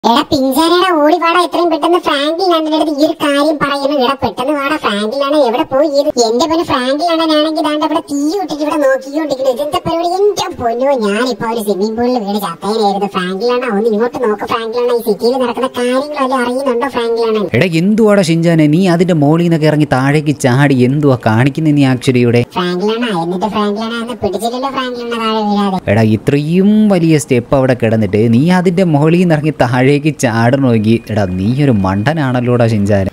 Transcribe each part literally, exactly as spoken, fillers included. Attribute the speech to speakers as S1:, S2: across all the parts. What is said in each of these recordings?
S1: എടാ പിഞ്ചാരയുടെ ഓടി വാടാ, എത്രയും പെട്ടെന്ന് ഫ്രാങ്കിൾ അണ്ണന്റെ അടുത്ത് ഈ ഒരു കാര്യം പറയുന്നു. ഇവിടെ പെട്ടെന്ന് വാടാ, ഫ്രാങ്കിൾ അണ്ണൻ എവിടെ പോയി? എന്റെ പിന്നെ ഫ്രാങ്കിൾ അണ്ണനാണെങ്കിൽ ദാണ്ട് ഇവിടെ തീ ഇട്ടിട്ട് ഇവിടെ നോക്കിക്കൊണ്ടിരിക്കുന്നു. ഇതെന്താ പരിപാടി? എന്റെ പൊന്നോ, ഞാനിപ്പോ ഒരു സ്വിമ്മിംഗ് പൂളിൽ വീട് ചത്തനായിരുന്നു. ഫ്രാങ്കിൾ അണ്ണ ഒന്ന് ഇങ്ങോട്ട് നോക്ക്. ഫ്രാങ്കിൾ അണ്ണ ഈ സിറ്റിയിൽ നടക്കുന്ന കാര്യങ്ങളെല്ലാം അറിയുന്നുണ്ടോ ഫ്രാങ്കിൾ അണ്ണൻ?
S2: എടാ എന്തുവാടാ ഷിൻജാനെ, നീ അതിന്റെ മോളിൽ നിന്നൊക്കെ ഇറങ്ങി താഴേക്ക് ചാടി എന്തുവാ കാണിക്കുന്ന നീ ആക്ച്വലി ഇവിടെ?
S1: ഫ്രാങ്കിൾ അണ്ണ എന്നിട്ട് ഫ്രാങ്കിൾ അണ്ണ ഒന്ന് പിടിച്ചില്ലല്ലോ ഫ്രാങ്കിൾ അണ്ണ താഴെ വീഴാതെ.
S2: എടാ ഇത്രയും വലിയ സ്റ്റെപ്പ് അവിടെ കിടന്നിട്ട് നീ അതിന്റെ മോളിൽ നിന്ന് ഇറങ്ങി താഴേക്ക് ചാട നോക്കി. എടാ നീ ഒരു മണ്ടനാണല്ലോടാ ഷിൻജാൻ.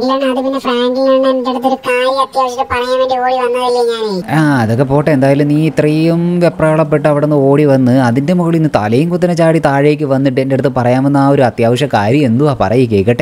S2: ആ അതൊക്കെ പോട്ടെ, എന്തായാലും നീ ഇത്രയും വെപ്രാളപ്പെട്ട് അവിടെ നിന്ന് ഓടി വന്ന് അതിന്റെ മുകളിൽ നിന്ന് തലയും കുത്തനെ ചാടി താഴേക്ക് വന്നിട്ട് എന്റെ അടുത്ത് പറയാമെന്ന ആ ഒരു അത്യാവശ്യ കാര്യം എന്തുവാ പറയ് കേക്കട്ടെ.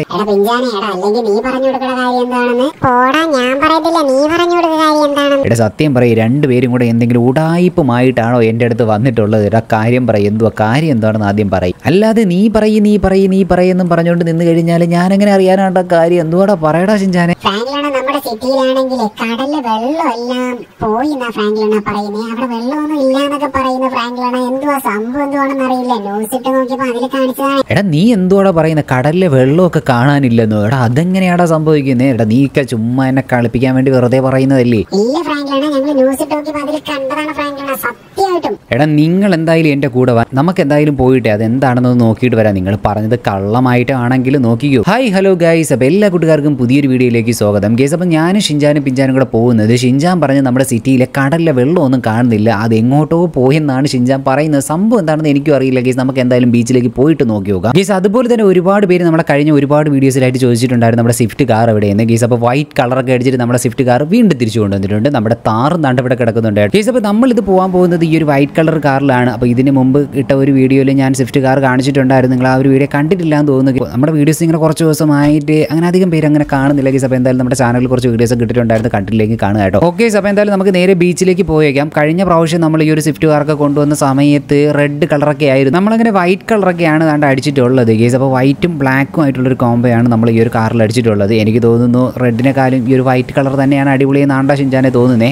S2: എടാ സത്യം പറയും, രണ്ടുപേരും കൂടെ എന്തെങ്കിലും ഉടായിപ്പുമായിട്ടാണോ എന്റെ അടുത്ത് വന്നിട്ടുള്ളത്? എടാ കാര്യം പറയും, എന്തുവാ കാര്യം എന്താണെന്ന് ആദ്യം പറയും. അല്ലാതെ നീ പറയും നീ പറയും നീ പറയുമെന്നും പറഞ്ഞുകൊണ്ട് നിന്ന് കഴിഞ്ഞാൽ ഞാൻ എങ്ങനെ അറിയാനാണ്ട കാര്യം? എന്തുവാടാ പറയടാ ഷിൻജാനെ.
S1: നമ്മുടെ സിറ്റിയിലാണെങ്കിൽ കടലിലെ വെള്ളം എല്ലാം പോയി എന്നാ ഫ്രാങ്കിളാണ് പറയുന്നത്. അവിടെ വെള്ളമൊന്നും ഇല്ലാന്നൊക്കെ പറയുന്നത് ഫ്രാങ്കിളാണ്. എന്തുവാ സംഭവം എന്തുവാണെന്ന് അറിയില്ല. ന്യൂസ് ഇട്ട് നോക്കിയപ്പോ അതിൽ കാണിച്ചതാണ്.
S2: എടാ നീ എന്തുവാടാ പറയുന്നത്? കടലിലെ വെള്ളമൊക്കെ കാണാനില്ലെന്നോ? എടാ അതെങ്ങനെയാടാ സംഭവിക്കുന്നത്? എടാ നീക്ക ചുമ്മാ എന്നെ കളിപ്പിക്കാൻ വേണ്ടി വെറുതെ പറയുന്നതല്ലേ?
S1: ഇല്ല ഫ്രാങ്കിളാണ്, ഞങ്ങൾ ന്യൂസ് ഇട്ട് നോക്കിയപ്പോ അതിൽ കണ്ടതാണ് ഫ്രാങ്കിളാണ്, സത്യമായിട്ടും.
S2: എടാ നിങ്ങൾ എന്തായാലും എന്റെ കൂടെ വാ, നമുക്ക് എന്തായാലും പോയിട്ടെ അതെന്താണെന്ന് നോക്കിയിട്ട് വരാം. നിങ്ങൾ പറഞ്ഞത് കള്ളമായിട്ടാണെങ്കിലും നോക്കിക്കോ. ഹായ് ഹലോ ഗൈസ്, അപ്പോൾ എല്ലാ കൂട്ടുകാർക്കും പുതിയൊരു വീഡിയോയിലേക്ക് സ്വാഗതം ഗൈസ്. അപ്പം ഞാനും ഷിൻജാനും പിഞ്ചാനും കൂടെ പോകുന്നത്, ഷിൻജാൻ പറഞ്ഞ് നമ്മുടെ സിറ്റിയിലെ കടലിലെ വെള്ളമൊന്നും കാണുന്നില്ല, അത് എങ്ങോട്ടോ പോയെന്നാണ് ഷിൻജാൻ പറയുന്നത്. സംഭവം എന്താണെന്ന് എനിക്കും അറിയില്ല ഗൈസ്. നമുക്ക് എന്തായാലും ബീച്ചിലേക്ക് പോയിട്ട് നോക്കി നോക്കാം ഗൈസ്. അതുപോലെ തന്നെ ഒരുപാട് പേര് നമ്മളെ കഴിഞ്ഞ ഒരുപാട് വീഡിയോസിലായിട്ട് ചോദിച്ചിട്ടുണ്ടായിരുന്നു നമ്മുടെ സ്വിഫ്റ്റ് കാർ എവിടെയെന്ന് ഗൈസ്. അപ്പോൾ വൈറ്റ് കളറൊക്കെ അടിച്ചിട്ട് നമ്മുടെ സ്വിഫ്റ്റ് കാർ വീണ്ടും തിരിച്ചു കൊണ്ടുവന്നിട്ടുണ്ട്. നമ്മുടെ താറും നാണ്ട് ഇവിടെ കിടക്കുന്നുണ്ട് ഗൈസ്. അപ്പോൾ നമ്മളിത് പോകാൻ പോകുന്നത് ഈ ഒരു വൈറ്റ് കളർ കാറിലാണ്. അപ്പോൾ ഇതിന് മുമ്പ് ഇട്ട ഒരു വീഡിയോയിൽ ഞാൻ സ്വിഫ്റ്റ് കാർ കാണിച്ചിട്ടുണ്ടായിരുന്നു. നിങ്ങൾ ആ ഒരു വീഡിയോ കണ്ടിട്ടില്ല എന്ന് തോന്നുന്നു. നമ്മുടെ വീഡിയോസ് ഇങ്ങനെ കുറച്ച് ദിവസമായിട്ട് അങ്ങനെ അധികം പേര് അങ്ങനെ കാണുന്നില്ല ഗൈസ്. അപ്പോൾ എന്തായാലും നമ്മുടെ ചാനലിൽ കുറച്ച് വീഡിയോസ് കിട്ടിയിട്ടുണ്ടായിരുന്നു, കണ്ടിട്ടില്ലെങ്കിൽ കാണുക കേട്ടോ. ഓക്കെ, അപ്പോൾ എന്തായാലും നമുക്ക് നേരെ ബീച്ചിലേക്ക് പോയേക്കാം. കഴിഞ്ഞ പ്രാവശ്യം നമ്മൾ ഈ ഒരു സ്വിഫ്റ്റ് കാറൊക്കെ കൊണ്ടുവന്ന സമയത്ത് റെഡ് കളറൊക്കെ ആയിരുന്നു, നമ്മളങ്ങനെ വൈറ്റ് കളറൊക്കെയാണ് കണ്ട് അടിച്ചിട്ടുള്ളത് ഗൈസ്. അപ്പോൾ വൈറ്റും ബ്ലാക്കും ആയിട്ടുള്ളൊരു കോംബോയാണ് നമ്മൾ ഈ ഒരു കാറിൽ അടിച്ചിട്ടുള്ളത്. എനിക്ക് തോന്നുന്നു റെഡിനെക്കാളും ഈ ഒരു വൈറ്റ് കളർ തന്നെയാണ് അടിപൊളി എന്നാണ്ടാ ഷിൻജാനെ തോന്നുന്നേ.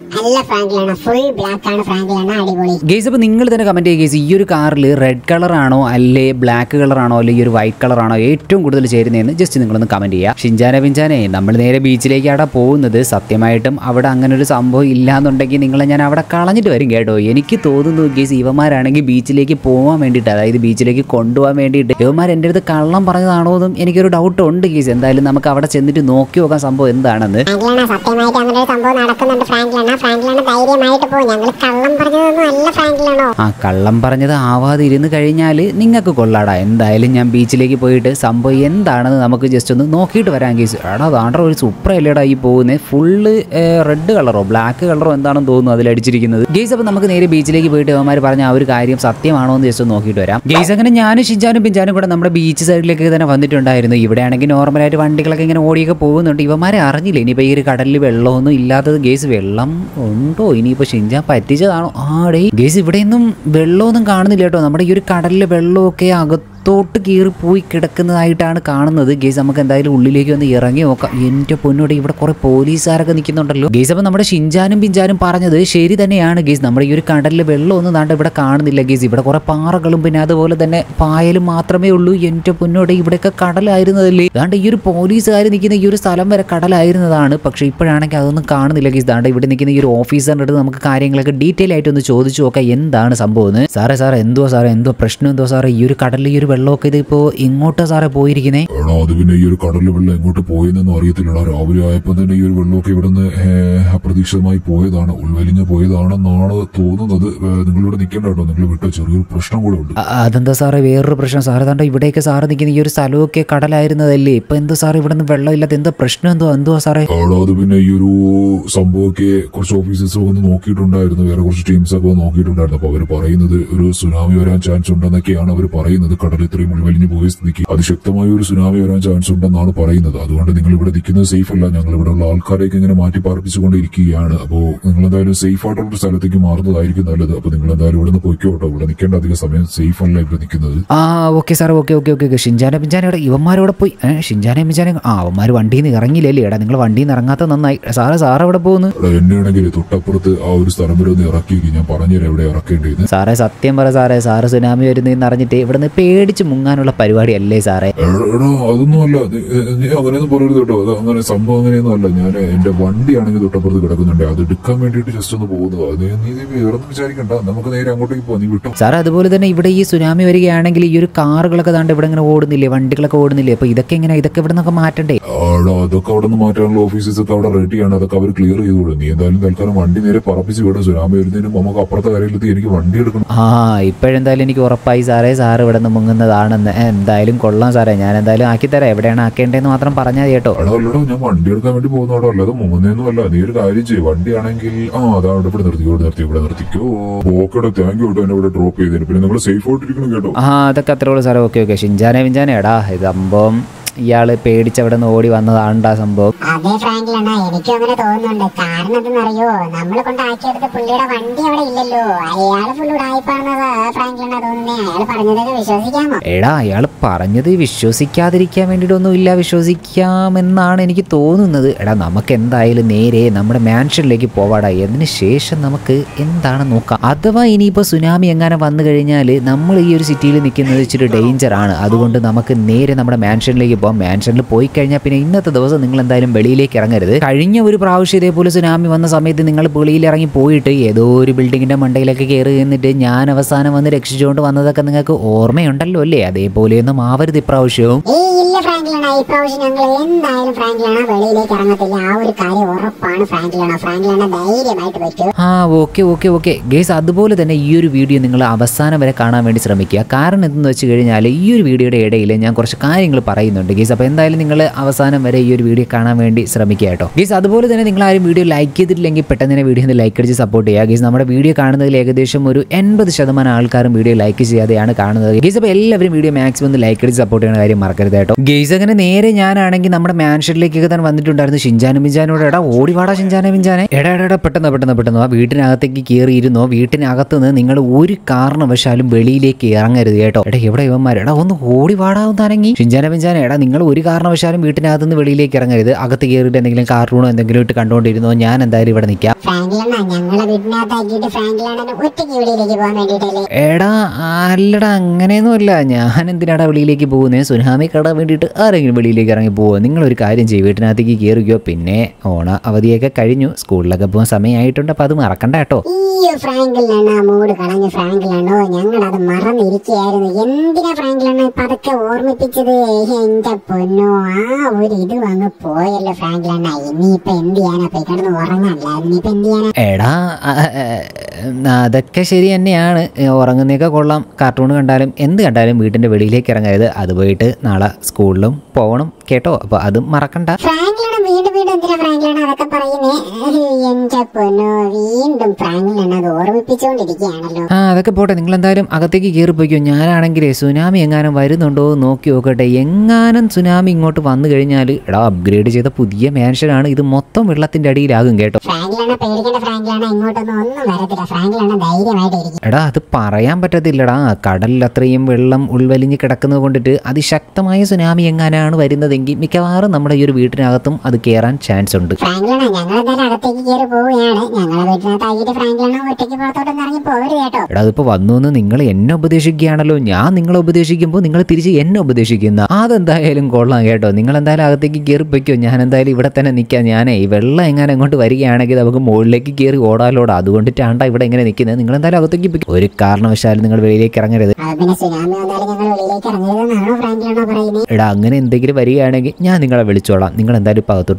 S2: ഗൈസ് അപ്പോൾ നിങ്ങൾ തന്നെ കമന്റ് ചെയ്യുക ഗൈസ്, ഈ ഒരു കാറിൽ റെഡ് കളറാണോ അല്ലേ ബ്ലാക്ക് കളറാണോ അല്ലെ ഈ ഒരു വൈറ്റ് കളറാണോ ഏറ്റവും കൂടുതൽ ചേരുന്നതെന്ന് ജസ്റ്റ് നിങ്ങളൊന്ന് കമന്റ് ചെയ്യുക. ഷിൻജാനെ പിഞ്ചാനെ നമ്മൾ നേരെ ബീച്ചിലേക്കാണ് പോകുന്നത്. സത്യമായിട്ടും അവിടെ അങ്ങനെ ഒരു സംഭവം ഇല്ലാന്നുണ്ടെങ്കിൽ നിങ്ങളെ ഞാൻ അവിടെ കളഞ്ഞിട്ട് വരും കേട്ടോ. എനിക്ക് തോന്നുന്നു ഗൈസ് ഇവന്മാരാണെങ്കിൽ ബീച്ചിലേക്ക് പോകാൻ വേണ്ടിയിട്ട്, അതായത് ബീച്ചിലേക്ക് കൊണ്ടുപോകാൻ വേണ്ടിയിട്ട് ഇവന്മാർ എൻ്റെ അടുത്ത് കള്ളം പറഞ്ഞതാണോ എന്നും എനിക്കൊരു ഡൗട്ട് ഉണ്ട് ഗൈസ്. എന്തായാലും നമുക്ക് അവിടെ ചെന്നിട്ട് നോക്കി നോക്കാൻ സംഭവം എന്താണെന്ന്. ആ കള്ളം പറഞ്ഞത് ആവാതെ ഇരുന്ന് കഴിഞ്ഞാൽ നിങ്ങൾക്ക് കൊള്ളാടാ. എന്തായാലും ഞാൻ ബീച്ചിലേക്ക് പോയിട്ട് സംഭവം എന്താണെന്ന് നമുക്ക് ജസ്റ്റ് ഒന്ന് നോക്കിയിട്ട് വരാം ഗൈസ്. എടാ താണ്ട ഒരു സൂപ്പർ അല്ലേടാ ഈ പോകുന്നത്, ഫുള്ള് റെഡ് കളറോ ബ്ലാക്ക് കളറോ എന്താണെന്ന് തോന്നുന്നു അതിലടിച്ചിരിക്കുന്നത് ഗൈസ്. അപ്പോൾ നമുക്ക് നേരെ ബീച്ചിലേക്ക് പോയിട്ട് അവന്മാർ പറഞ്ഞ ആ ഒരു കാര്യം സത്യമാണോ എന്ന് ജസ്റ്റ് നോക്കിയിട്ട് വരാം ഗൈസ്. അങ്ങനെ ഞാനും ഷിൻജാനും പിഞ്ചാനും കൂടെ നമ്മുടെ ബീച്ച് സൈഡിലേക്ക് തന്നെ വന്നിട്ടുണ്ടായിരുന്നു. ഇവിടെയാണെങ്കിൽ നോർമലായിട്ട് വണ്ടികളൊക്കെ ഇങ്ങനെ ഓടിയൊക്കെ പോകുന്നുണ്ട്. ഇവന്മാരെ അറിഞ്ഞില്ല ഇനിയിപ്പോൾ ഈ ഒരു കടലിൽ വെള്ളമൊന്നും ഇല്ലാത്തത് ഗൈസ്. വെള്ളം ഉണ്ടോ ഇനിയിപ്പോൾ ഷിൻജാൻ പറ്റിച്ചതാണോ? ആടേ ഗൈസ് ഇവിടെയൊന്നും വെള്ളമൊന്നും കാണുന്നില്ല കേട്ടോ. നമ്മുടെ ഈ ഒരു കടലിലെ വെള്ളമൊക്കെ അകത്ത് ത്തോട്ട് കീറിപ്പോയി കിടക്കുന്നതായിട്ടാണ് കാണുന്നത് ഗേസ്. നമുക്ക് എന്തായാലും ഉള്ളിലേക്ക് വന്ന് ഇറങ്ങി നോക്കാം. എൻ്റെ പൊന്നോടെ ഇവിടെ കുറെ പോലീസുകാരൊക്കെ നിൽക്കുന്നുണ്ടല്ലോ ഗേസ്. അപ്പോൾ നമ്മുടെ ഷിൻജാനും പിഞ്ചാനും പറഞ്ഞത് ശരി തന്നെയാണ് ഗേസ്. നമ്മുടെ ഈ ഒരു കടലിൽ വെള്ളമൊന്നും നാണ്ട് ഇവിടെ കാണുന്നില്ല ഗേസ്. ഇവിടെ കുറെ പാറകളും പിന്നെ അതുപോലെ തന്നെ പായലും മാത്രമേ ഉള്ളൂ. എൻ്റെ പൊന്നോടെ ഇവിടെയൊക്കെ കടലായിരുന്നതല്ലേ. അതാണ്ട് ഈ ഒരു പോലീസുകാർ നിൽക്കുന്ന ഈ ഒരു സ്ഥലം വരെ കടലായിരുന്നതാണ്. പക്ഷേ ഇപ്പോഴാണെങ്കിൽ അതൊന്നും കാണുന്നില്ല ഗേസ്. അതാണ്ട് ഇവിടെ നിൽക്കുന്ന ഈ ഒരു ഓഫീസറിൻ്റെ അടുത്ത് നമുക്ക് കാര്യങ്ങളൊക്കെ ഡീറ്റെയിൽ ആയിട്ട് ഒന്ന് ചോദിച്ചു നോക്കാം എന്താണ് സംഭവം. സാറേ സാറേ എന്തോ സാറേ എന്തോ പ്രശ്നം എന്തോ സാറേ? ഈ ഒരു കടലിൽ ഈ ഒരു വെള്ളമൊക്കെ ഇത് ഇപ്പോ ഇങ്ങോട്ടാ സാറേ പോയിരിക്കുന്നേ?
S3: അത് പിന്നെ ഈ ഒരു കടലിലെ വെള്ളം എങ്ങോട്ട് പോയെന്നൊന്നും അറിയത്തില്ലടാ. രാവിലെ ആയപ്പോ തന്നെ ഈ ഒരു വെള്ളമൊക്കെ ഇവിടുന്ന് അപ്രതീക്ഷിതമായി പോയതാണ്, ഉൾവലിഞ്ഞ് പോയതാണെന്നാണ് തോന്നുന്നത്. നിങ്ങളിവിടെ നിൽക്കേണ്ട കേട്ടോ, നിങ്ങൾ വിട്ട ചെറിയൊരു പ്രശ്നം കൂടെ ഉണ്ട്.
S2: അതെന്താ സാറേ വേറൊരു പ്രശ്നം? സാറേ താണ്ട ഇവിടെയൊക്കെ സാറ് നിൽക്കുന്ന ഈ ഒരു സ്ഥലമൊക്കെ കടലായിരുന്നതല്ലേ, ഇപ്പൊ എന്താ സാറേ ഇവിടെ നിന്ന് വെള്ളമില്ലാത്ത എന്താ പ്രശ്നം? എന്തോ എന്തുവാ സാറേ?
S3: അത് പിന്നെ ഈ ഒരു സംഭവമൊക്കെ കുറച്ച് ഓഫീസേഴ്സ് വന്ന് നോക്കിയിട്ടുണ്ടായിരുന്നു, വേറെ കുറച്ച് ടീംസ് ഒക്കെ നോക്കിയിട്ടുണ്ടായിരുന്നു. അപ്പൊ അവർ പറയുന്നത് ഒരു സുനാമി വരാൻ ചാൻസ് ഉണ്ടെന്നൊക്കെയാണ് അവർ പറയുന്നത്. കടൽ ഇത്രയും ഉൾവലിഞ്ഞു പോയ സ്ഥിതിക്ക് അതിശക്തമായ ഒരു സുനാമി വരാൻ ചാൻസ് ഉണ്ടെന്നാണ് പറയുന്നത്. അതുകൊണ്ട് നിങ്ങൾ ഇവിടെ നിൽക്കുന്നത് സേഫ് അല്ല. ഞങ്ങൾ ഇവിടെ ഉള്ള ആൾക്കാരെയൊക്കെ ഇങ്ങനെ മാറ്റി പാർപ്പിച്ചുകൊണ്ടിരിക്കുകയാണ്. അപ്പോ നിങ്ങൾ എന്തായാലും സേഫ് ആയിട്ടുള്ള ഒരു സ്ഥലത്തേക്ക് മാറുന്നതായിരിക്കും നല്ലത്. അപ്പൊ നിങ്ങൾ എന്തായാലും ഇവിടെ നിന്ന് പൊയ്ക്കോട്ടോ. ഇവിടെ നിൽക്കേണ്ട അധികം സമയം സേഫ് അല്ല ഇവിടെ നിൽക്കുന്നത്.
S2: ആ okay sir, okay okay okay. ഷിൻജാനെ പിഞ്ചാനെ ഇവിടെ ഇവന്മാരോടെ പോയി. ഷിൻജാനെ പിഞ്ചാനെ ആ അവന്മാർ വണ്ടിയിൽ നിന്ന് ഇറങ്ങിയില്ലേ? എടാ നിങ്ങൾ വണ്ടിയിൽ നിന്ന് ഇറങ്ങാത്ത നന്നായി. സാറ് സാർ എവിടെ പോകുന്നു?
S3: എന്നെ ആണെങ്കിൽ തൊട്ടപ്പുറത്ത് ആ ഒരു സ്ഥലം വരെ ഒന്ന് ഇറക്കിയിരിക്കും. ഞാൻ പറഞ്ഞുതരാം എവിടെ ഇറക്കേണ്ടത്.
S2: സാറേ സത്യം പറ സാറേ, സാറ് സുനാമി വരുന്നതെന്ന് അറിഞ്ഞിട്ട് ഇവിടെ നിന്ന് പേടിച്ച് മുങ്ങാനുള്ള പരിപാടി അല്ലേ സാറേ?
S3: എടാ അതൊന്നും അല്ല, നീ അങ്ങനെയൊന്നും പറയരുത് കേട്ടോ. അത് അങ്ങനെ സംഭവം അങ്ങനെയൊന്നും അല്ല. ഞാൻ എന്റെ വണ്ടിയാണെങ്കിൽ തൊട്ടപ്പുറത്ത് കിടക്കുന്നുണ്ട്. അത് എടുക്കാൻ വേണ്ടിയിട്ട് ജസ്റ്റ് ഒന്ന് പോകുന്നത്. അത് നീ വേറെ വിചാരിക്കണ്ട, നമുക്ക് നേരെ അങ്ങോട്ടേക്ക് പോകാം. നീ വിട്ടോ
S2: സാർ. അതുപോലെ തന്നെ ഇവിടെ ഈ സുനാമി വരികയാണെങ്കിൽ ഈ ഒരു കാറുകളൊക്കെ താണ്ട് ഇവിടെ ഇങ്ങനെ ഓടുന്നില്ലേ, വണ്ടികളൊക്കെ ഓടുന്നില്ലേ? അപ്പൊ ഇതൊക്കെ എങ്ങനെ, ഇതൊക്കെ ഇവിടെ നിന്നൊക്കെ മാറ്റണ്ടേ?
S3: ആടാ അതൊക്കെ അവിടെ നിന്ന് മാറ്റാനുള്ള ഓഫീസസ് ഒക്കെ അവിടെ റെഡിയാണ്. അതൊക്കെ അവർ ക്ലിയർ ചെയ്തോളൂ. നീ എന്തായാലും തൽക്കാലം വണ്ടി നേരെ പറപ്പിച്ച് വിടും. സുനാമി വരുന്നതിനും നമുക്ക് അപ്പുറത്തെ കാര്യത്തിലെത്തി എനിക്ക് വണ്ടി എടുക്കണം.
S2: ആ ഇപ്പോഴെന്തായാലും എനിക്ക് ഉറപ്പായി സാറേ, സാറ് ഇവിടെ നിന്ന് മുങ്ങുന്നതാണെന്ന്. എന്തായാലും കൊള്ളാം സാറേ, ഞാൻ എന്തായാലും ആക്കിത്തരാം. എവിടെയാണ് ആക്കേണ്ടതെന്ന് മാത്രം പറഞ്ഞാൽ കേട്ടോ.
S3: എടാ അല്ലടോ, ഞാൻ വണ്ടി എടുക്കാൻ വേണ്ടി പോകുന്നതോ അല്ലാതെ മുങ്ങുന്നൊന്നും അല്ല. നീ ഒരു കാര്യം ചെയ്യും, വണ്ടിയാണെങ്കിൽ ആ അതാ ഇവിടെ നിർത്തിക്കോ, നിർത്തി ഇവിടെ നിർത്തിക്കോ. ഓക്കേടാ, താങ്ക് യു കേട്ടോ എന്നെ ഇവിടെ ഡ്രോപ്പ് ചെയ്തതിന്. പിന്നെ നിങ്ങൾ സേഫ് ആയിട്ടിരിക്കണം കേട്ടോ.
S2: ആ അതൊക്കെ അത്രേ ഉള്ളൂ സാറേ. Okay okay. ഷിൻജാനെ പിഞ്ചാനെ എടാ ഇത് സംഭവം ഇയാള് പേടിച്ചവിടെ നിന്ന് ഓടി വന്നതാണ്ടാ സംഭവം.
S1: അതെ ഫ്രാങ്കിലണ്ണ, എനിക്കും അങ്ങനെ തോന്നുന്നുണ്ട്. കാരണം എന്തെന്നറിയോ, നമ്മൾ കൊണ്ടാക്കിയെടുത്ത് പുള്ളിയുടെ വണ്ടി അവിടെ ഇല്ലല്ലോ. അയാള് ഫുള്ള് ഉടായിപ്പാണെന്നത് ഫ്രാങ്കിലണ്ണ തോന്നുന്നേ. അയാൾ പറഞ്ഞതൊക്കെ വിശ്വസിക്കാമോ?
S2: എടാ അയാൾ പറഞ്ഞത് വിശ്വസിക്കാതിരിക്കാൻ വേണ്ടിയിട്ടൊന്നും ഇല്ല, വിശ്വസിക്കാമെന്നാണ് എനിക്ക് തോന്നുന്നത്. എടാ നമുക്ക് എന്തായാലും നേരെ നമ്മുടെ മാൻഷനിലേക്ക് പോവാടാ. അതിന് ശേഷം നമുക്ക് എന്താണ് നോക്കാം. അഥവാ ഇനിയിപ്പോൾ സുനാമി എങ്ങനെ വന്നു കഴിഞ്ഞാൽ നമ്മൾ ഈ ഒരു സിറ്റിയിൽ നിൽക്കുന്നത് ഇച്ചിരി ഡേഞ്ചർ ആണ്. അതുകൊണ്ട് നമുക്ക് നേരെ നമ്മുടെ മാൻഷനിലേക്ക് പോകാം. മാൻഷനിൽ പോയി കഴിഞ്ഞാൽ പിന്നെ ഇന്നത്തെ ദിവസം നിങ്ങൾ എന്തായാലും വെളിയിലേക്ക് ഇറങ്ങരുത്. കഴിഞ്ഞ ഒരു പ്രാവശ്യം ഇതേപോലെ സുനാമി വന്ന സമയത്ത് നിങ്ങൾ വെളിയിൽ ഇറങ്ങി പോയിട്ട് ഏതോ ഒരു ബിൽഡിങ്ങിന്റെ മണ്ടയിലൊക്കെ കയറി നിന്നിട്ട് ഞാൻ അവസാനം വന്ന് രക്ഷിച്ചുകൊണ്ട് വന്നതൊക്കെ നിങ്ങൾക്ക് ഓർമ്മയുണ്ടല്ലോ അല്ലേ? അതേപോലെയൊന്നും ആവരുത് ഇപ്രാവശ്യവും.
S1: ഇല്ല ഫ്രാങ്കിലണ്ണ, ഇപ്രാവശ്യം ഞങ്ങൾ എന്തായാലും ഫ്രാങ്കിലണ്ണ വെളിയിലേക്ക് ഇറങ്ങത്തില്ല. ആ ഒരു കാര്യം ഉറപ്പാണ് ഫ്രാങ്കിലണ്ണ. ഫ്രാങ്കിലണ്ണ ധൈര്യമായിട്ട് പറ്റും.
S2: ആ ഓക്കെ ഓക്കെ ഓക്കെ ഗേസ്. അതുപോലെ തന്നെ ഈ ഒരു വീഡിയോ നിങ്ങൾ അവസാനം വരെ കാണാൻ വേണ്ടി ശ്രമിക്കുക. കാരണം എന്തെന്ന് വെച്ച് കഴിഞ്ഞാൽ ഈ ഒരു വീഡിയോയുടെ ഇടയിൽ ഞാൻ കുറച്ച് കാര്യങ്ങൾ പറയുന്നുണ്ട് ഗീസ്. അപ്പോൾ എന്തായാലും നിങ്ങൾ അവസാനം വരെ ഈ ഒരു വീഡിയോ കാണാൻ വേണ്ടി ശ്രമിക്കുക കേട്ടോ ഗീസ്. അതുപോലെ തന്നെ നിങ്ങൾ ആരും വീഡിയോ ലൈക്ക് ചെയ്തിട്ടില്ലെങ്കിൽ പെട്ടെന്ന് തന്നെ വീഡിയോ ഒന്ന് ലൈക്ക് അടിച്ച് സപ്പോർട്ട് ചെയ്യുക ഗീസ്. നമ്മുടെ വീഡിയോ കാണുന്നതിൽ ഏകദേശം ഒരു എൺപത് ശതമാനം ആൾക്കാരും വീഡിയോ ലൈക്ക് ചെയ്യാതെയാണ് കാണുന്നത് ഗീസ്. അപ്പോൾ എല്ലാവരും വീഡിയോ മാക്സിമം ഒന്ന് ലൈക്ക് അടിച്ച് സപ്പോർട്ട് ചെയ്യുന്ന കാര്യം മറക്കരുത് കേട്ടോ ഗീസ്. അങ്ങനെ നേരെ ഞാനാണെങ്കിൽ നമ്മുടെ മാൻഷനിലേക്കൊക്കെ തന്നെ വന്നിട്ടുണ്ടായിരുന്നു. ഷിൻജാനും മിഞ്ചാനോട് എടാ ഓടിവാടാ ഷിൻജാനെ മിഞ്ചാനെ എടാ എടാ പെട്ടെന്ന് പെട്ടെന്ന് പെട്ടെന്ന് ആ വീട്ടിനകത്തേക്ക് കയറിയിരുന്നോ. വീട്ടിനകത്ത് നിന്ന് നിങ്ങൾ ഒരു കാരണവശാലും വെളിയിലേക്ക് ഇറങ്ങരുത് കേട്ടോ. എടാ എവിടെ ഇവന്മാർ? എടാ ഒന്ന് ഓടിവാടാവുന്ന അനങ്ങി ഷിൻജാനെ മിഞ്ചാനെ. എടാ നിങ്ങൾ ഒരു കാരണവശാലും വീട്ടിനകത്ത് നിന്ന് വെളിയിലേക്ക് ഇറങ്ങരുത്. അകത്ത് കയറിയിട്ട് എന്തെങ്കിലും കാർട്ടൂണോ എന്തെങ്കിലും ഇട്ട് കണ്ടുകൊണ്ടിരുന്നോ. ഞാൻ എന്തായാലും ഇവിടെ നിൽക്കാം. എടാ അല്ലടാ അങ്ങനെയൊന്നുമല്ല. ഞാൻ എന്തിനാടാ വെളിയിലേക്ക് പോകുന്നത്? സുനാമി കടാൻ വേണ്ടിയിട്ട് ആരെങ്കിലും വെളിയിലേക്ക് ഇറങ്ങി പോവോ? നിങ്ങളൊരു കാര്യം ചെയ്യും, വീട്ടിനകത്തേക്ക് കയറിക്കോ. പിന്നെ ഓണ അവധിയൊക്കെ കഴിഞ്ഞു, സ്കൂളിലൊക്കെ പോകാൻ സമയമായിട്ടുണ്ട്. അപ്പൊ അത് മറക്കണ്ട കേട്ടോ.
S1: മൂട് കളഞ്ഞു ഫ്രാങ്കിലാണോ, ഞങ്ങളത് മറന്നിരിക്കുകയായിരുന്നു. എന്തിനാ ഫ്രാങ്കിലാണോ ഇപ്പൊ അതൊക്കെ ഓർമ്മിപ്പിച്ചത്? എന്റെ പൊന്നോ, ആ ഒരു ഇത് വന്ന് പോയല്ലോ ഫ്രാങ്കിലാണ. ഇനിയിപ്പൊ എന്ത് ചെയ്യാനാ? പോയി കിടന്ന് ഉറങ്ങാനല്ല, ഇനിയിപ്പൊ എന്ത് ചെയ്യാനാ?
S2: എടാ അതൊക്കെ ശരി തന്നെയാണ്, ഉറങ്ങുന്നതൊക്കെ കൊള്ളാം. കാർട്ടൂൺ കണ്ടാലും എന്ത് കണ്ടാലും വീട്ടിന്റെ വെളിയിലേക്ക് ഇറങ്ങരുത്. അത് പോയിട്ട് നാളെ സ്കൂളിലും പോകണം കേട്ടോ. അപ്പൊ അതും മറക്കണ്ട.
S1: വീണ്ടും വീണ്ടും എന്തിനാ ഫ്രാങ്കിലാണ് അതൊക്കെ പറയുന്നേ? എന്റെ പൊന്നോ, വീണ്ടും ഫ്രാങ്കിലാണ് അത് ഓർമ്മിപ്പിച്ചുകൊണ്ടിരിക്കുകയാണല്ലോ.
S2: ആ അതൊക്കെ പോട്ടെ, നിങ്ങൾ എന്തായാലും അകത്തേക്ക് കയറി പോയിക്കോ. ഞാനാണെങ്കിലേ സുനാമി എങ്ങാനും വരുന്നുണ്ടോ നോക്കി നോക്കട്ടെ. എങ്ങാനും സുനാമി ഇങ്ങോട്ട് വന്നു കഴിഞ്ഞാൽ എടാ അപ്ഗ്രേഡ് ചെയ്ത പുതിയ മാൻഷനാണ്, ഇത് മൊത്തം വെള്ളത്തിന്റെ അടിയിലാകും കേട്ടോ.
S1: ഫ്രാങ്കിലാണ് പേടിക്കേണ്ട, ഫ്രാങ്കിലാണ് ഇങ്ങോട്ടൊന്നും ഒന്നും വരത്തില്ല. ഫ്രാങ്കിലാണ് ധൈര്യമായിട്ടിരിക്കും.
S2: എടാ അത് പറയാൻ പറ്റത്തില്ലടാ, കടലിൽ അത്രയും വെള്ളം ഉൾവലിഞ്ഞ് കിടക്കുന്നത് കൊണ്ടിട്ട് അതിശക്തമായ സുനാമി എങ്ങാനാണ് വരുന്നതെങ്കിൽ മിക്കവാറും നമ്മുടെ ഈ ഒരു വീട്ടിനകത്തും അത് കയറാൻ ചാൻസ് ഉണ്ട്.
S1: ഫ്രാങ്കിലാണ് ഞങ്ങൾ എന്തായാലും അകത്തേക്ക് കയറി പോവുകയാണ്. ഞങ്ങളെ വീട്ടിനകത്താക്കിയിട്ട് ഫ്രാങ്കിലാണ് ഒറ്റയ്ക്ക് പുറത്തോട്ടൊന്നും ഇറങ്ങി പോകരുത് കേട്ടോ.
S2: എടാ അതിപ്പോ വന്നു എന്ന് നിങ്ങൾ എന്നെ ഉപദേശിക്കുകയാണല്ലോ. ഞാൻ നിങ്ങളെ ഉപദേശിക്കുമ്പോൾ നിങ്ങൾ തിരിച്ച് എന്നെ ഉപദേശിക്കുന്ന അതെന്തായാലും കൊള്ളാം കേട്ടോ. നിങ്ങൾ എന്തായാലും അകത്തേക്ക് കയറി പൊയ്ക്കോ. ഞാൻ എന്തായാലും ഇവിടെ തന്നെ നിൽക്കാം. ഞാനേ ഈ വെള്ളം എങ്ങനെ അങ്ങോട്ട് വരികയാണെങ്കിൽ നമുക്ക് മുകളിലേക്ക് കയറി ഓടാലോടാ. അതുകൊണ്ടിട്ടാണ്ടാ ഇവിടെ ഇങ്ങനെ നിൽക്കുന്നത്. നിങ്ങൾ എന്തായാലും അകത്തേക്ക് പൊയ്ക്കോ. ഒരു കാരണവശാലും നിങ്ങൾ വെളിയിലേക്ക് ഇറങ്ങരുത്. എടാ അങ്ങനെ എന്തെങ്കിലും വരികയാണെങ്കിൽ ഞാൻ നിങ്ങളെ വിളിച്ചോളാം. നിങ്ങൾ എന്തായാലും ഇപ്പൊ അകത്തോട്ട് പൊയ്ക്കോ. ഗീസ്